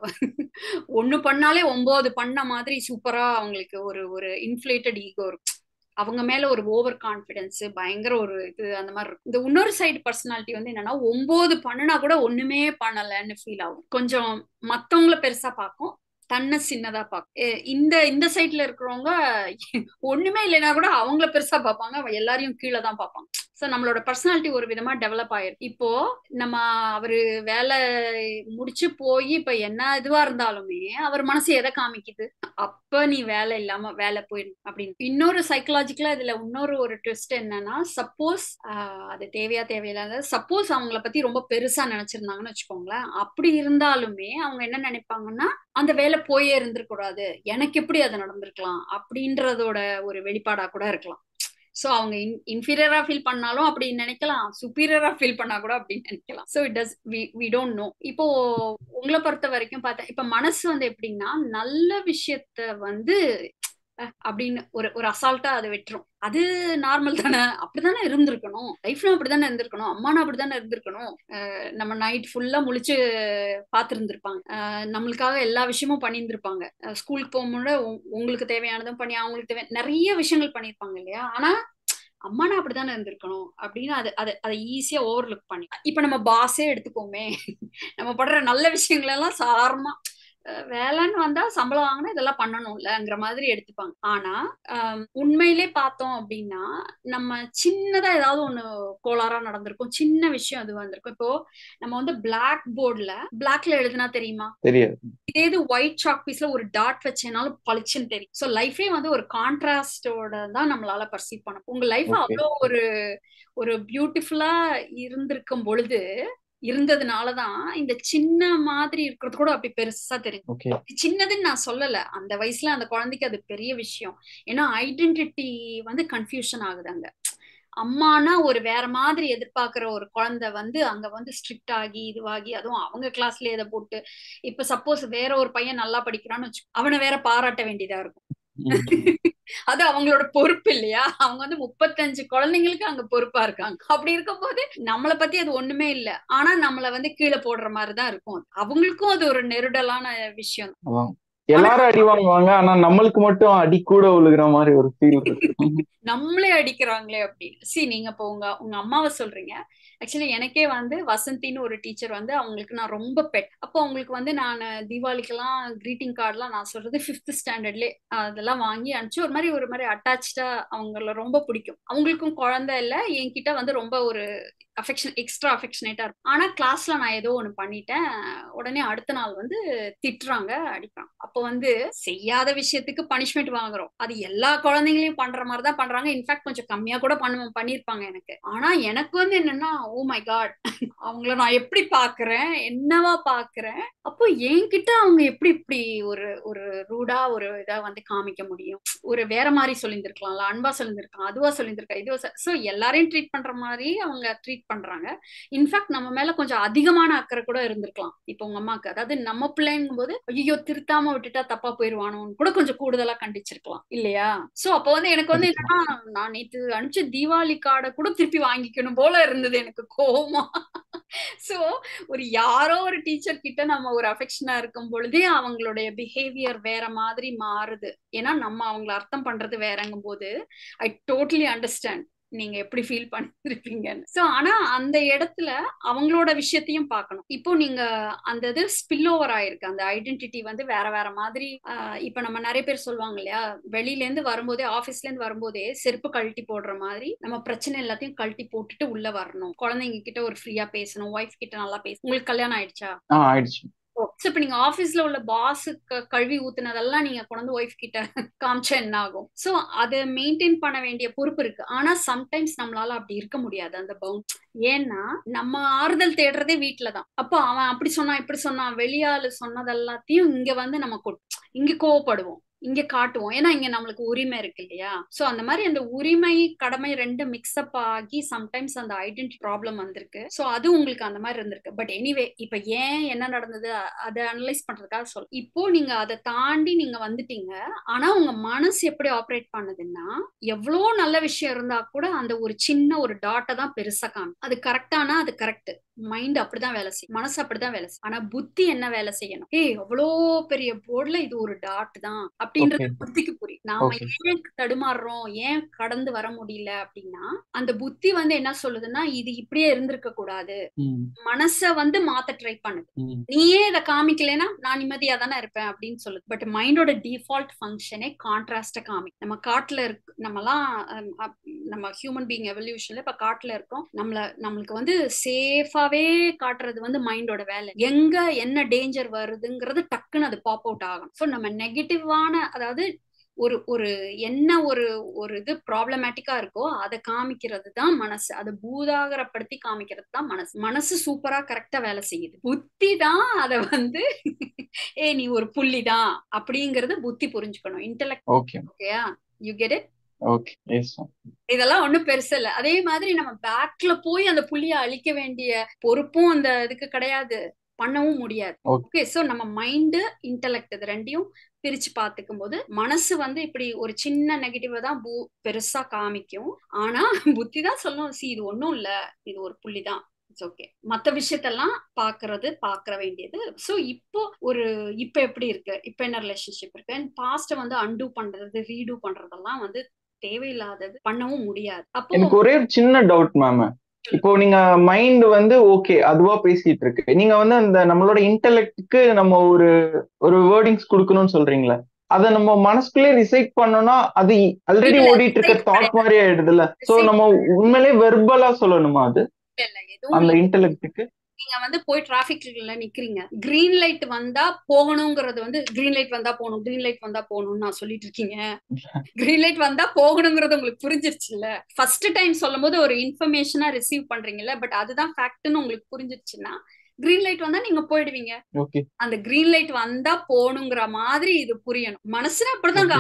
1 பண்ணாலே 9 பண்ண மாதிரி சூப்பரா அவங்களுக்கு ஒரு இன்ஃபிளேட்டட் ஈகோ இருக்கும். அவங்க மேல ஒரு ஓவர் கான்பிடன்ஸ், பயங்கர ஒரு இது அந்த மாதிரி இருக்கும். இந்த இன்னொரு சைடு பர்சனாலிட்டி வந்து என்னன்னா, 9 பண்ணுனா கூட ஒண்ணுமே பண்ணலன்னு ஃபீல் ஆகும். கொஞ்சம் மத்தவங்கள பெருசா பார்க்கும், தன்னை சின்னதா பார்க்கும். இந்த சைட்ல இருக்கிறவங்க ஒண்ணுமே இல்லைன்னா கூட அவங்கள பெருசா பார்ப்பாங்க, எல்லாரையும் கீழே தான் பார்ப்பாங்க. சோ நம்மளோட பர்சனாலிட்டி ஒரு விதமா டெவலப் ஆயிருக்கு. இப்போ நம்ம அவரு வேலை முடிச்சு போய் இப்ப என்ன இதுவா இருந்தாலுமே அவர் மனசு எதை காமிக்குது? அப்ப நீ வேலை இல்லாம வேலை போயிடும் அப்படின்னு. இன்னொரு சைக்கலாஜிக்கலா இதுல இன்னொரு ஒரு ட்விஸ்ட் என்னன்னா, சப்போஸ் அது தேவையில்லாத, சப்போஸ் அவங்கள பத்தி ரொம்ப பெருசா நினைச்சிருந்தாங்கன்னு வச்சுக்கோங்களேன், அப்படி இருந்தாலுமே அவங்க என்ன நினைப்பாங்கன்னா, அந்த வேலை போயே இருந்திருக்கூடாது, எனக்கு எப்படி அது நடந்திருக்கலாம் அப்படின்றதோட ஒரு வெளிப்பாடா கூட இருக்கலாம். சோ அவங்க இன்ஃபீரியரா ஃபீல் பண்ணாலும் அப்படி நினைக்கலாம், சுப்பீரியரா ஃபீல் பண்ணா கூட அப்படின்னு நினைக்கலாம். So it does we don't know. இப்போ உங்களை பொறுத்த வரைக்கும் பார்த்தா, இப்ப மனசு வந்து எப்படின்னா, நல்ல விஷயத்த வந்து அப்படின்னு ஒரு அசால்ட்டா அதை விட்டுரும். அது நார்மல் தானே, அப்படித்தானே இருந்திருக்கணும், லைஃப்ல அப்படித்தானே இருந்திருக்கணும், அம்மானா அப்படித்தானே இருந்திருக்கணும், நம்ம நைட் ஃபுல்லா முழிச்சு பார்த்திருந்திருப்பாங்க, நம்மளுக்காக எல்லா விஷயமும் பண்ணியிருந்திருப்பாங்க, ஸ்கூலுக்கு போகும்போது உங்களுக்கு தேவையானதும் பண்ணி அவங்களுக்கு நிறைய விஷயங்கள் பண்ணியிருப்பாங்க இல்லையா? ஆனா அம்மானா அப்படித்தானே இருந்திருக்கணும் அப்படின்னு அதை ஈஸியா ஓவர்லுக் பண்ணி, இப்ப நம்ம பாஸே எடுத்துக்கோமே, நம்ம படுற நல்ல விஷயங்கள் எல்லாம் சாதாரணமா வேலைன்னு வந்தா சம்பளம் வாங்கினா இதெல்லாம் பண்ணணும்லங்கிற மாதிரி எடுத்துப்பாங்க. ஆனா உண்மையிலே பார்த்தோம் அப்படின்னா, நம்ம சின்னதா ஏதாவது ஒண்ணு கோளாறா நடந்திருக்கும், சின்ன விஷயம் அது வந்திருக்கும். இப்போ நம்ம வந்து பிளாக் போர்ட்ல பிளாக்ல எழுதுனா தெரியுமா? தெரியாது. இதே இது ஒயிட் சாக் பீஸ்ல ஒரு டாட் வச்சேனாலும் பளிச்சுன்னு தெரியும். சோ லைஃபே வந்து ஒரு கான்ட்ராஸ்டோட தான் நம்மளால பர்சீவ் பண்ண. உங்க லைஃப் அவ்வளோ ஒரு பியூட்டிஃபுல்லா இருந்திருக்கும் பொழுது இருந்ததுனாலதான் இந்த சின்ன மாதிரி இருக்கிறது கூட அப்படி பெருசா தெரியும். சின்னதுன்னு நான் சொல்லல, அந்த வயசுல அந்த குழந்தைக்கு அது பெரிய விஷயம். ஏன்னா ஐடென்டிட்டி வந்து கன்ஃபியூஷன் ஆகுது அங்க. அம்மானா ஒரு வேற மாதிரி எதிர்பார்க்கிற ஒரு குழந்தை வந்து அங்க வந்து ஸ்ட்ரிக்ட் ஆகி இதுவாகி, அதுவும் அவங்க கிளாஸ்ல இதை போட்டு, இப்ப சப்போஸ் வேற ஒரு பையன் நல்லா படிக்கிறான்னு வச்சு அவனை வேற பாராட்ட வேண்டியதா இருக்கும். அது அவங்களோட பொறுப்பு இல்லையா? அவங்க வந்து 35 குழந்தைங்களுக்கு அங்க பொறுப்பா இருக்காங்க. அப்படி இருக்கும்போது நம்மளை பத்தி அது ஒண்ணுமே இல்ல, ஆனா நம்மள வந்து கீழே போடுற மாதிரிதான் இருக்கும். அவங்களுக்கும் அது ஒரு நெருடலான விஷயம். எல்லாரும் அடி வாங்குவாங்க, ஆனா நம்மளுக்கு மட்டும் அடி கூட விழுகிற மாதிரி ஒரு ஃபீல் இருக்கு. நம்மளே அடிக்கிறாங்களே அப்படின்னு. நீங்க இப்போ உங்க அம்மாவை சொல்றீங்க. ஆக்சுவலி எனக்கே வந்து வசந்தின்னு ஒரு டீச்சர் வந்து அவங்களுக்கு நான் ரொம்ப பெட். அப்போ அவங்களுக்கு வந்து நான் தீபாவளிக்கெல்லாம் கிரீட்டிங் கார்டுலாம் நான் சொல்றது 5th ஸ்டாண்டர்ட்லேயே அதெல்லாம் வாங்கி அனுப்பிச்சு ஒரு மாதிரி அட்டாச்சா அவங்கள ரொம்ப பிடிக்கும். அவங்களுக்கும் குழந்தை இல்லை, என்கிட்ட வந்து ரொம்ப ஒரு எக்ஸ்ட்ரா அஃபெக்ஷனேட்டா இருக்கும். ஆனா கிளாஸ்ல நான் ஏதோ ஒண்ணு பண்ணிட்டேன், உடனே அடுத்த நாள் வந்து திட்டுறாங்க, அடிப்பாங்க. அப்போ வந்து செய்யாத விஷயத்துக்கு பனிஷ்மெண்ட் வாங்குறோம். அது எல்லா குழந்தைங்களையும் பண்ற மாதிரிதான் பண்றாங்க. இன்ஃபேக்ட் கொஞ்சம் கம்மியா கூட பண்ணிருப்பாங்க எனக்கு. ஆனா எனக்கு வந்து என்னன்னா, ஓ மை காட், அவங்கள நான் எப்படி பாக்குறேன், என்னவா பாக்குறேன். அப்போ என்கிட்ட அவங்க எப்படி இப்படி ஒரு ஒரு ரூடா ஒரு இதா வந்து காமிக்க முடியும்? ஒரு வேற மாதிரி சொல்லியிருந்திருக்கலாம்ல, அன்பா சொல்லியிருந்திருக்கலாம், அதுவா சொல்லியிருந்திருக்கா, இதுவா. சோ எல்லாரையும் ட்ரீட் பண்ற மாதிரி அவங்க ட்ரீட் பண்றாங்க. இன்ஃபேக்ட் நம்ம மேல கொஞ்சம் அதிகமான அக்கறை கூட இருந்திருக்கலாம். இப்போ உங்க அம்மாக்கு, அதாவது நம்ம பிள்ளைங்கும் போது ஐயோ திருத்தாம விட்டுட்டா தப்பா போயிருவானோன்னு கூட கொஞ்சம் கூடுதலா கண்டிச்சிருக்கலாம் இல்லையா? சோ அப்போ வந்து எனக்கு வந்து என்னன்னா, நான் நேத்து அனுப்பிச்ச தீபாவளி கார்டை கூட திருப்பி வாங்கிக்கணும் போல இருந்தது எனக்கு கோவமா. சோ ஒரு யாரோ ஒரு டீச்சர் கிட்ட நம்ம ஒரு அஃபெக்ஷனா இருக்கும் பொழுதே அவங்களுடைய பிஹேவியர் வேற மாதிரி மாறுது. ஏன்னா நம்ம அவங்களை அர்த்தம் பண்றது வேறங்கும் போது ஐ டோட்டலி அண்டர்ஸ்டாண்ட் நீங்க எப்படி ஃபீல் பண்ணிருப்பீங்கன்னு. சோ ஆனா அந்த இடத்துல அவங்களோட விஷயத்தையும் பார்க்கணும். இப்போ நீங்க அந்த இது ஸ்பில் ஓவர் ஆயிருக்கு, அந்த ஐடென்டிட்டி வந்து வேற வேற மாதிரி. இப்ப நம்ம நிறைய பேர் சொல்லுவாங்க இல்லையா, வெளியில இருந்து வரும்போதே, ஆபீஸ்ல இருந்து வரும்போதே செருப்பு கழட்டி போடுற மாதிரி நம்ம பிரச்சனை எல்லாத்தையும் கழட்டி போட்டுட்டு உள்ள வரணும். குழந்தைங்க கிட்ட ஒரு ஃப்ரீயா பேசணும், ஒய்ஃப் கிட்ட நல்லா பேசணும். உங்களுக்கு கல்யாணம் ஆயிடுச்சா? ஆயிடுச்சு. இப்ப நீங்க ஆபீஸ்ல உள்ள பாஸுக்கு கழுவி ஊத்துனதெல்லாம் நீங்க கொண்டு ஒய்ஃப் கிட்ட காமிச்சா என்ன ஆகும்? சோ அதை மெயின்டைன் பண்ண வேண்டிய பொறுப்பு இருக்கு. ஆனா சம்டைம்ஸ் நம்மளால அப்படி இருக்க முடியாது அந்த பவுண்ட். ஏன்னா நம்ம ஆறுதல் தேடுறதே வீட்டுலதான். அப்போ அவன் அப்படி சொன்னான், இப்படி சொன்னான், வெளியாளு சொன்னதெல்லாத்தையும் இங்க வந்து நம்ம இங்க கோவப்படுவோம், இங்க காட்டுவோம். ஏன்னா இங்க நம்மளுக்கு உரிமை இருக்கு இல்லையா? சோ அந்த மாதிரி அந்த உரிமை கடமை ரெண்டு மிக்ஸ்அப் ஆகி சம்டைம்ஸ் அந்த ஐடென்டிட்டி ப்ராப்ளம் வந்திருக்கு. சோ அது உங்களுக்கு அந்த மாதிரி இருந்திருக்கு. பட் எனிவே, இப்ப ஏன் என்ன நடந்தது அதை அனலைஸ் பண்றதுக்காக சொல்ல. இப்போ நீங்க அதை தாண்டி நீங்க வந்துட்டீங்க. ஆனா உங்க மனசு எப்படி ஆப்ரேட் பண்ணுதுன்னா, எவ்வளோ நல்ல விஷயம் இருந்தா கூட அந்த ஒரு சின்ன ஒரு டாட்டை தான் பெருசா காணும். அது கரெக்டானா அது கரெக்ட், மைண்ட் அப்படிதான் வேலை செய்யும், மனசு அப்படிதான் வேலை செய்யும். ஆனா புத்தி என்ன வேலை செய்யணும்? அவ்வளோ பெரிய போர்டுல இது ஒரு டாட் தான் அப்படின்றது புத்திக்கு புரியும். நாம ஏன் தடுமாறுறோம், ஏன் கடந்து வர முடியல அப்படின்னா, அந்த புத்தி வந்து என்ன சொல்லுதுன்னா, இது இப்படியே இருந்திருக்க கூடாது, மனச வந்து மாத்த ட்ரை பண்ணுது. நீயே இதை காமிக்கலைன்னா நான் நிம்மதியா தானே இருப்பேன் அப்படின்னு சொல்லுது. பட் மைண்டோட டிஃபால்ட் ஃபங்க்ஷனே கான்ட்ராஸ்ட காமி. நம்ம காட்டுல இருக்கு, நம்ம ஹியூமன் பீயிங் எவல்யூஷன்ல இப்ப காட்டுல இருக்கோம். நம்மளுக்கு வந்து சேஃபாவே காட்டுறது வந்து மைண்டோட வேலை. எங்க என்ன டேஞ்சர் வருதுங்கிறது டக்குன்னு அது பாப் அவுட் ஆகும். சோ நம்ம நெகட்டிவான, அதாவது ஒரு என்ன ஒரு இது ப்ராப்ளமேட்டிக்கா இருக்கோ அதை காமிக்கிறது தான் மனசு. அதை பூதாகரப்படுத்தி காமிக்கிறது தான் மனசு. மனசு சூப்பரா கரெக்டா வேலை செய்யுது. புத்தி தான் அதை வந்து நீ ஒரு புள்ளிதான் அப்படிங்கறது புத்தி புரிஞ்சுக்கணும். இன்டெலெக்ட். ஓகேயா? You get it? இதெல்லாம் ஒண்ணும் பெருசு இல்ல. அதே மாதிரி நம்ம பேக்ல போய் அந்த புள்ளிய அழிக்க வேண்டிய பொறுப்பும் அந்த இதுக்கு கிடையாது, பண்ணவும் முடியாது. ஓகே, சோ நம்ம மைண்ட் இன்டெலெக்ட் இது ரெண்டையும் பிரிச்சு பாத்துக்கும் போது மனசு வந்து இப்படி ஒரு சின்ன நெகட்டிவா தான் பெருசா காமிக்கும். ஆனா புத்தி தான் சொல்லும், இது ஒண்ணும் இல்ல, இது ஒரு புள்ளிதான், ஓகே. மத்த விஷயத்தெல்லாம் பாக்குற வேண்டியது. சோ இப்ப எப்படி இருக்கு, இப்ப என்ன ரிலேஷன்ஷிப் இருக்கு, பாஸ்ட வந்து அன்டூ பண்றது, ரீடூ பண்றதெல்லாம் வந்து தேவையில்லாதது, பண்ணவும் முடியாது. அப்போ எனக்கு ஒரே ஒரு சின்ன டவுட் மேம். இப்போ நீங்க மைண்ட் வந்து ஓகே அதுவா பேசிட்டு இருக்கு, நீங்க வந்து அந்த நம்மளோட இன்டெலெக்டுக்கு நம்ம ஒரு வேர்டிங்ஸ் கொடுக்கணும்னு சொல்றீங்களா? அதை நம்ம மனசுக்குள்ளே ரிசைட் பண்ணோம்னா அது ஆல்ரெடி ஓடிட்டு இருக்க தாட் மாதிரி ஆயிடுதுல்ல. சோ நம்ம உண்மையிலே வெர்பலா சொல்லணுமா அது அந்த இன்டெலெக்டுக்கு? நீங்க வந்து போய் டிராபிக்ல நிக்கிறீங்க, கிரீன் லைட் வந்தா போகணுங்கிறது வந்து கிரீன் லைட் வந்தா போகணும், கிரீன் லைட் வந்தா போகணும்னு நான் சொல்லிட்டு இருக்கீங்க. கிரீன் லைட் வந்தா போகணுங்கிறது உங்களுக்கு புரிஞ்சிருச்சுல்ல? ஃபர்ஸ்ட் டைம் சொல்லும் போது ஒரு இன்ஃபர்மேஷனா ரிசீவ் பண்றீங்கல்ல, பட் அதுதான் ஃபேக்ட்னு உங்களுக்கு புரிஞ்சிருச்சுன்னா கிரீன் லைட் வந்தா நீங்க போயிடுவீங்க. அந்த கிரீன் லைட் வந்தா போகணுங்கிற மாதிரி இது புரியணும். மனசுல அப்படிதான் காமிக்கும்.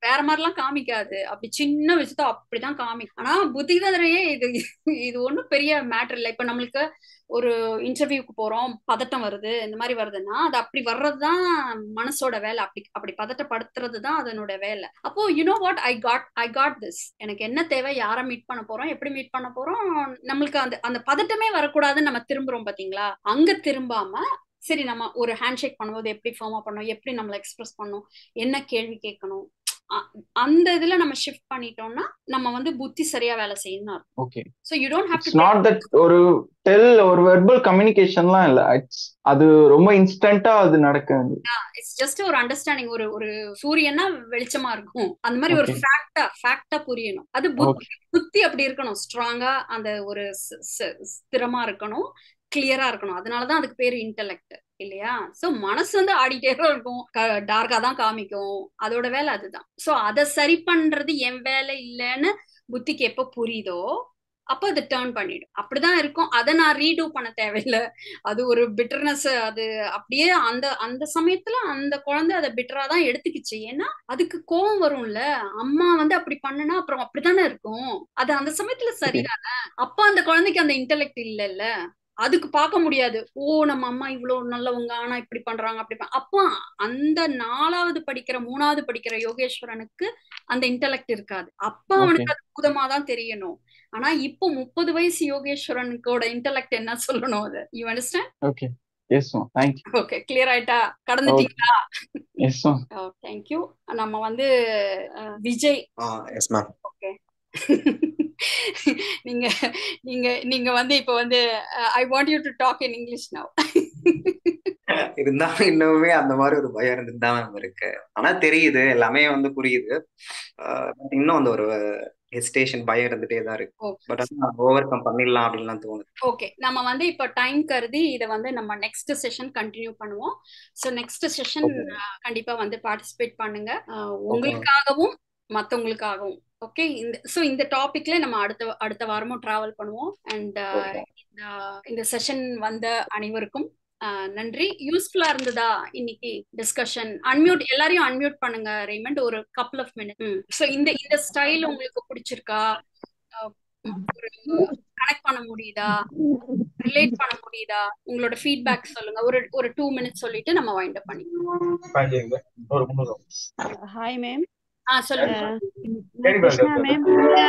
வேற மாதிரிலாம் காமிக்காது. அப்படி சின்ன விஷயத்த அப்படிதான் காமிக்கும். ஆனா புத்திதரையே இது ஒண்ணும் பெரிய மேட்டர் இல்லை. இப்ப நம்மளுக்கு ஒரு இன்டர்வியூக்கு போறோம், பதட்டம் வருது, இந்த மாதிரி வருதுன்னா அது அப்படி வர்றதுதான் மனசோட வேலை. அப்படி பதட்டப்படுத்துறதுதான் அதனோட வேலை. அப்போ வாட் ஐ காட் திஸ். எனக்கு என்ன தேவை, யாரை மீட் பண்ண போறோம், எப்படி மீட் பண்ண போறோம், நம்மளுக்கு அந்த அந்த பதட்டமே வரக்கூடாதுன்னு நம்ம திரும்புறோம் பாத்தீங்களா? அங்க திரும்பாம சரி நம்ம ஒரு ஹேண்ட் ஷேக் பண்ணும்போது எப்படி ஃபார்மா பண்ணணும், எப்படி நம்மளை எக்ஸ்பிரஸ் பண்ணணும், என்ன கேள்வி கேட்கணும், அந்த இதுல நம்ம ஷிஃப்ட் பண்ணிட்டோம்னா நம்ம புத்தி சரியா வேலை செய்யணும். Okay. So you don't have to not that ஒரு வெர்பல் கம்யூனிகேஷன்லாம் இல்ல, அது ரொம்ப இன்ஸ்டன்ட்டா அது நடக்குது. இட்ஸ் ஜஸ்ட் ஒரு அண்டர்ஸ்டாண்டிங். ஒரு சூரியனா வெளிச்சமா இருக்கும், அந்த மாதிரி ஒரு ஃபேக்டா புரியணும். அது புத்தி அப்படி இருக்கணும், ஸ்ட்ராங்கா அந்த ஒரு ஸ்திரமா இருக்கணும், கிளியரா இருக்கணும். அதனாலதான் அதுக்கு பேரு இன்டெலெக்ட் இல்லையா? சோ மனசு ஆடிட்டே இருக்கும், டார்க்கா தான் காமிக்கும், அதோட வேலை அதுதான். சோ அதை சரி பண்றது என் வேலை இல்லைன்னு புத்திக்கு எப்ப புரியுதோ அப்ப அது டேர்ன் பண்ணிடும். அப்படிதான் இருக்கும். அதை நான் ரீடூ பண்ண தேவையில்லை. அது ஒரு பிட்டர்னஸ், அது அப்படியே அந்த அந்த சமயத்துல அந்த குழந்தை அதை பிட்டரா தான் எடுத்துக்கிச்சு. ஏன்னா அதுக்கு கோவம் வரும்ல, அம்மா அப்படி பண்ணுனா அப்புறம் அப்படித்தானே இருக்கும். அது அந்த சமயத்துல சரிதானே. அப்ப அந்த குழந்தைக்கு அந்த இன்டெலெக்ட் இல்லைல்ல, அதுக்கு பார்க்க முடியாது. நம்ம அம்மா இவ்வளவு நல்லவங்க, ஆனா இப்படி பண்றாங்க அப்படி. அப்போ அந்த 4வது படிக்கிற 3வது படிக்கிற யோகேஸ்வரனுக்கு அந்த இன்டெலெக்ட் இருக்காது. அப்ப அவனுக்கு அது பூதமா தான் தெரியணும். ஆனா இப்போ 30 வயசு யோகேஸ்வரனுக்கோட இன்டெலெக்ட் என்ன சொல்லணும் அது. You understand? Okay. Yes ma'am, thank you. Okay, clear ஆயிட்டா? கடந்துட்டீங்களா? Yes ma'am. Thank you. நம்ம விஜய். Yes ma'am. ஓகே. நீங்க நீங்க நீங்க இப்ப I want you to talk in English now. இருந்தாலும் இன்னுமே அந்த மாதிரி ஒரு பயம் இருந்துட்டு தான் மேம் இருக்கு. ஆனா தெரியுது, எல்லாமே புரியுது. இன்னும் அந்த ஒரு ஹெசிடேஷன், பயம் இருந்துட்டே தான் இருக்கு. பட் ஓவர் கம் பண்ணிடலாம் அப்படின்லாம் தோணுது. ஓகே, நம்ம இப்ப டைம் கருதி இதை நம்ம நெக்ஸ்ட் செஷன் கண்டினியூ பண்ணுவோம். ஸோ நெக்ஸ்ட் செஷன் கண்டிப்பா பார்ட்டிசிபேட் பண்ணுங்க, உங்களுக்காகவும் மற்றவங்களுக்காகவும். ஓகே, இந்த டாபிக்ல நம்ம அடுத்த வாரமும் டிராவல் பண்ணுவோம். அண்ட் இந்த செஷன் வந்த அனைவருக்கும் நன்றி. யூஸ்ஃபுல்லா இருந்ததா இன்னைக்கு டிஸ்கஷன்? அன்மியூட், எல்லாரையும் அன்மியூட் பண்ணுங்க ரேமண்ட், ஒரு கப்புள் ஆஃப் மினிட். ஸோ இந்த ஸ்டைல் உங்களுக்கு பிடிச்சிருக்கா? கனெக்ட் பண்ண முடியுதா? ரிலேட் பண்ண முடியுதா? உங்களோட ஃபீட்பேக் சொல்லுங்க. ஒரு 2 மினிட்ஸ் சொல்லிட்டு நம்ம வைண்ட் அப் பண்ணிக்கலாம். Hi ma'am. சொல்லுங்க. கிருஷ்ணா மேம்.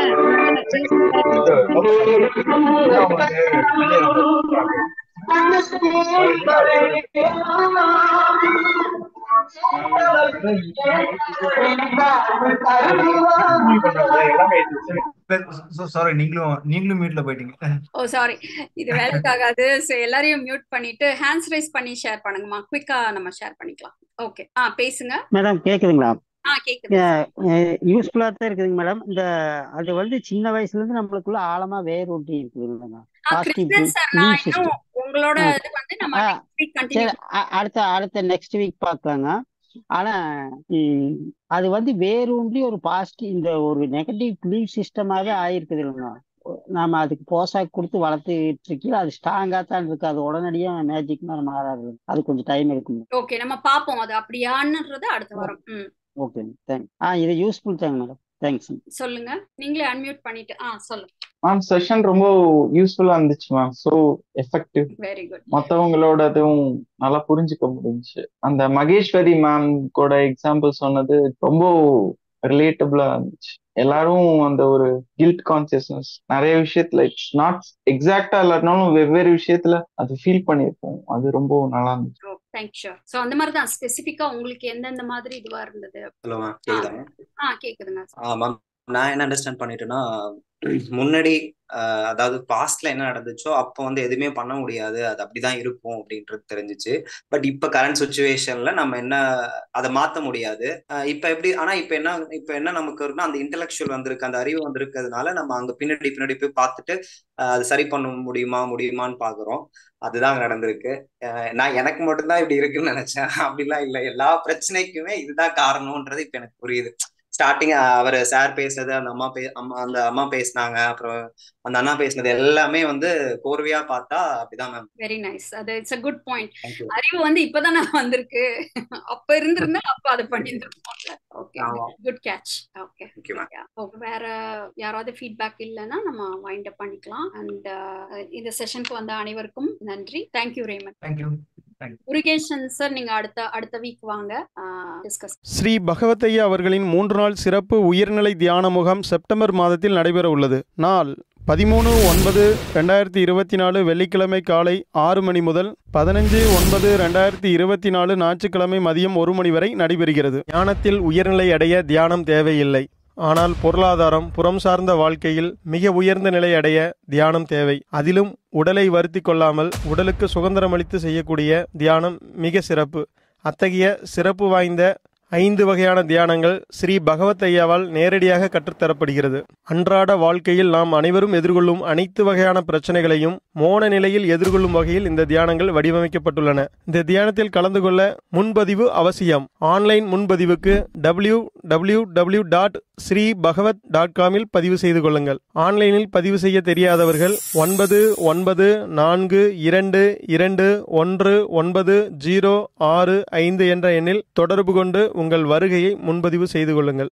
சாரி, நீங்களும் மியூட்ல போயிட்டீங்க. ஓ சாரி, இது வேலைக்கு ஆகாது. எல்லாரையும் மியூட் பண்ணிட்டு ஹேண்ட்ஸ் ரைஸ் பண்ணி ஷேர் பண்ணுங்கம்மா. குயிக்கா நம்ம ஷேர் பண்ணிக்கலாம். ஓகே, பேசுங்க மேடம். கேக்குதுங்களா? கேக்குது. யூஸ்ஃபுல்லா தான் இருக்குதுங்க மேடம். அது சின்ன வயசுல இருந்து நம்மளுக்குள்ள ஆழமா வேர் ஒட்டி இருக்குதுங்க. உங்களோட அடுத்த நெக்ஸ்ட் வீக் பாக்கலாங்க. ஆனா அது வேரூன்றி ஒரு பாசிட்டிவ், இந்த ஒரு நெகட்டிவ் பிலீஃப் சிஸ்டமாவே ஆயிருக்குது இல்லைங்க. நாம அதுக்கு போசாக் கொடுத்து வளர்த்துட்டு இருக்கீங்க, அது ஸ்ட்ராங்கா தான் இருக்கு. அது உடனடியா மேஜிக் மாதிரி மாறாது, அது கொஞ்சம் டைம் இருக்குங்க. ஓகே, நம்ம பாப்போம் அது அப்படியான்றது அடுத்த வாரம். Okay, thanks. இது யூஸ்ஃபுல் தாங்க மேடம். தேங்க்ஸ். சொல்லுங்க, நீங்களே அன்மியூட் பண்ணிட்டு சொல்லுங்க. மேம், செஷன் ரொம்ப யூஸ்ஃபுல்லா இருந்துச்சு மேம். So effective. Very good. மற்றவங்களோடதும் நல்லா புரிஞ்சுக்க முடிஞ்சுச்சு. அந்த மகேஸ்வரி மேம் கூட எக்ஸாம்பிள் சொன்னது ரொம்ப ரிலேட்டபிளா இருந்துச்சு. எல்லாரும் அந்த ஒரு கில்ட் கான்சியஸ்னஸ் நிறைய விஷயத்துல, நாட் எக்ஸாக்டா இல்லாட்டினாலும் வெவ்வேறு விஷயத்துல அது ஃபீல் பண்ணிருப்போம். அது ரொம்ப நல்லா இருந்துச்சு. தேங்க்யூ. சோ அந்த மாதிரி தான் ஸ்பெசிஃபிக்கா உங்களுக்கு எந்தெந்த மாதிரி இதுவா இருந்தது? ஹலோ மேம், கேக்குதா? கேக்குதுங்க. மேம், நான் என்ன அண்டர்ஸ்டாண்ட் பண்ணிட்டேன்னா, முன்னாடி அதாவது பாஸ்ட்ல என்ன நடந்துச்சோ அப்போ எதுவுமே பண்ண முடியாது, அது அப்படிதான் இருக்கும் அப்படின்றது தெரிஞ்சிச்சு. பட் இப்ப கரண்ட் சுச்சுவேஷன்ல நம்ம என்ன அதை மாத்த முடியாது. இப்ப எப்படி, ஆனா இப்ப என்ன நமக்கு இருக்குன்னா, அந்த இன்டெலெக்சுவல் வந்திருக்கு, அந்த அறிவு வந்திருக்கிறதுனால நம்ம அங்க பின்னாடி போய் பார்த்துட்டு அது சரி பண்ண முடியுமான்னு பாக்குறோம். அதுதான் நடந்திருக்கு. நான் எனக்கு மட்டும்தான் இப்படி இருக்குன்னு நினைச்சேன். அப்படிலாம் இல்லை, எல்லா பிரச்சனைக்குமே இதுதான் காரணம்ன்றது இப்ப எனக்கு புரியுது. ஸ்டார்டிங் அவர் சார் பேசுனது, அந்த அம்மா பேசினாங்க, அப்புறம் அந்த அண்ணா பேசினது எல்லாமே வந்து கோர்வையா பார்த்தா அப்படிதான் மேம். Very nice. அது இட்ஸ் a குட் பாயிண்ட். அறிவு வந்து இப்பதானே வந்திருக்கு. அப்ப இருந்திருந்தா அப்ப அதை பண்ணியிருந்திருப்போம்ல. Okay, good catch. ஓகே, வேற யாராவது ஃபீட்பேக் இல்லைன்னா நம்ம வைண்ட் அப் பண்ணிக்கலாம். அண்ட் இந்த செஷனுக்கு வந்த அனைவருக்கும் நன்றி. Thank you Raymond. Thank you. Murugesan sir, நீங்க அடுத்த வீக் வாங்க டிஸ்கஸ். ஸ்ரீ பகவத்தையா அவர்களின் 3 நாள் சிறப்பு உயர்நிலை தியான முகாம் செப்டம்பர் மாதத்தில் நடைபெற உள்ளது. நாள் 13/9/2024 வெள்ளிக்கிழமை காலை 6 மணி முதல் 15/9/2024 ஞாயிற்றுக்கிழமை மதியம் 1 மணி வரை நடைபெறுகிறது. தியானத்தில் உயர்நிலை அடைய தியானம் தேவையில்லை. ஆனால் பொருளாதாரம், புறம் சார்ந்த வாழ்க்கையில் மிக உயர்ந்த நிலை அடைய தியானம் தேவை. அதிலும் உடலை வருத்தி கொள்ளாமல் உடலுக்கு சுதந்திரமளித்து செய்யக்கூடிய தியானம் மிக சிறப்பு. அத்தகைய சிறப்பு வாய்ந்த 5 வகையான தியானங்கள் ஸ்ரீ பகவத் ஐயாவால் நேரடியாக கற்றுத்தரப்படுகிறது. அன்றாட வாழ்க்கையில் நாம் அனைவரும் எதிர்கொள்ளும் அனைத்து வகையான பிரச்சனைகளையும் மோன நிலையில் எதிர்கொள்ளும் வகையில் இந்த தியானங்கள் வடிவமைக்கப்பட்டுள்ளன. இந்த தியானத்தில் கலந்து கொள்ள முன்பதிவு அவசியம். ஆன்லைன் முன்பதிவுக்கு www.sreebhagavat.com பதிவு செய்து கொள்ளுங்கள். ஆன்லைனில் பதிவு செய்ய தெரியாதவர்கள் 9992211905 என்ற எண்ணில் தொடர்பு கொண்டு உங்கள் வருகையை முன்பதிவு செய்து கொள்ளுங்கள்.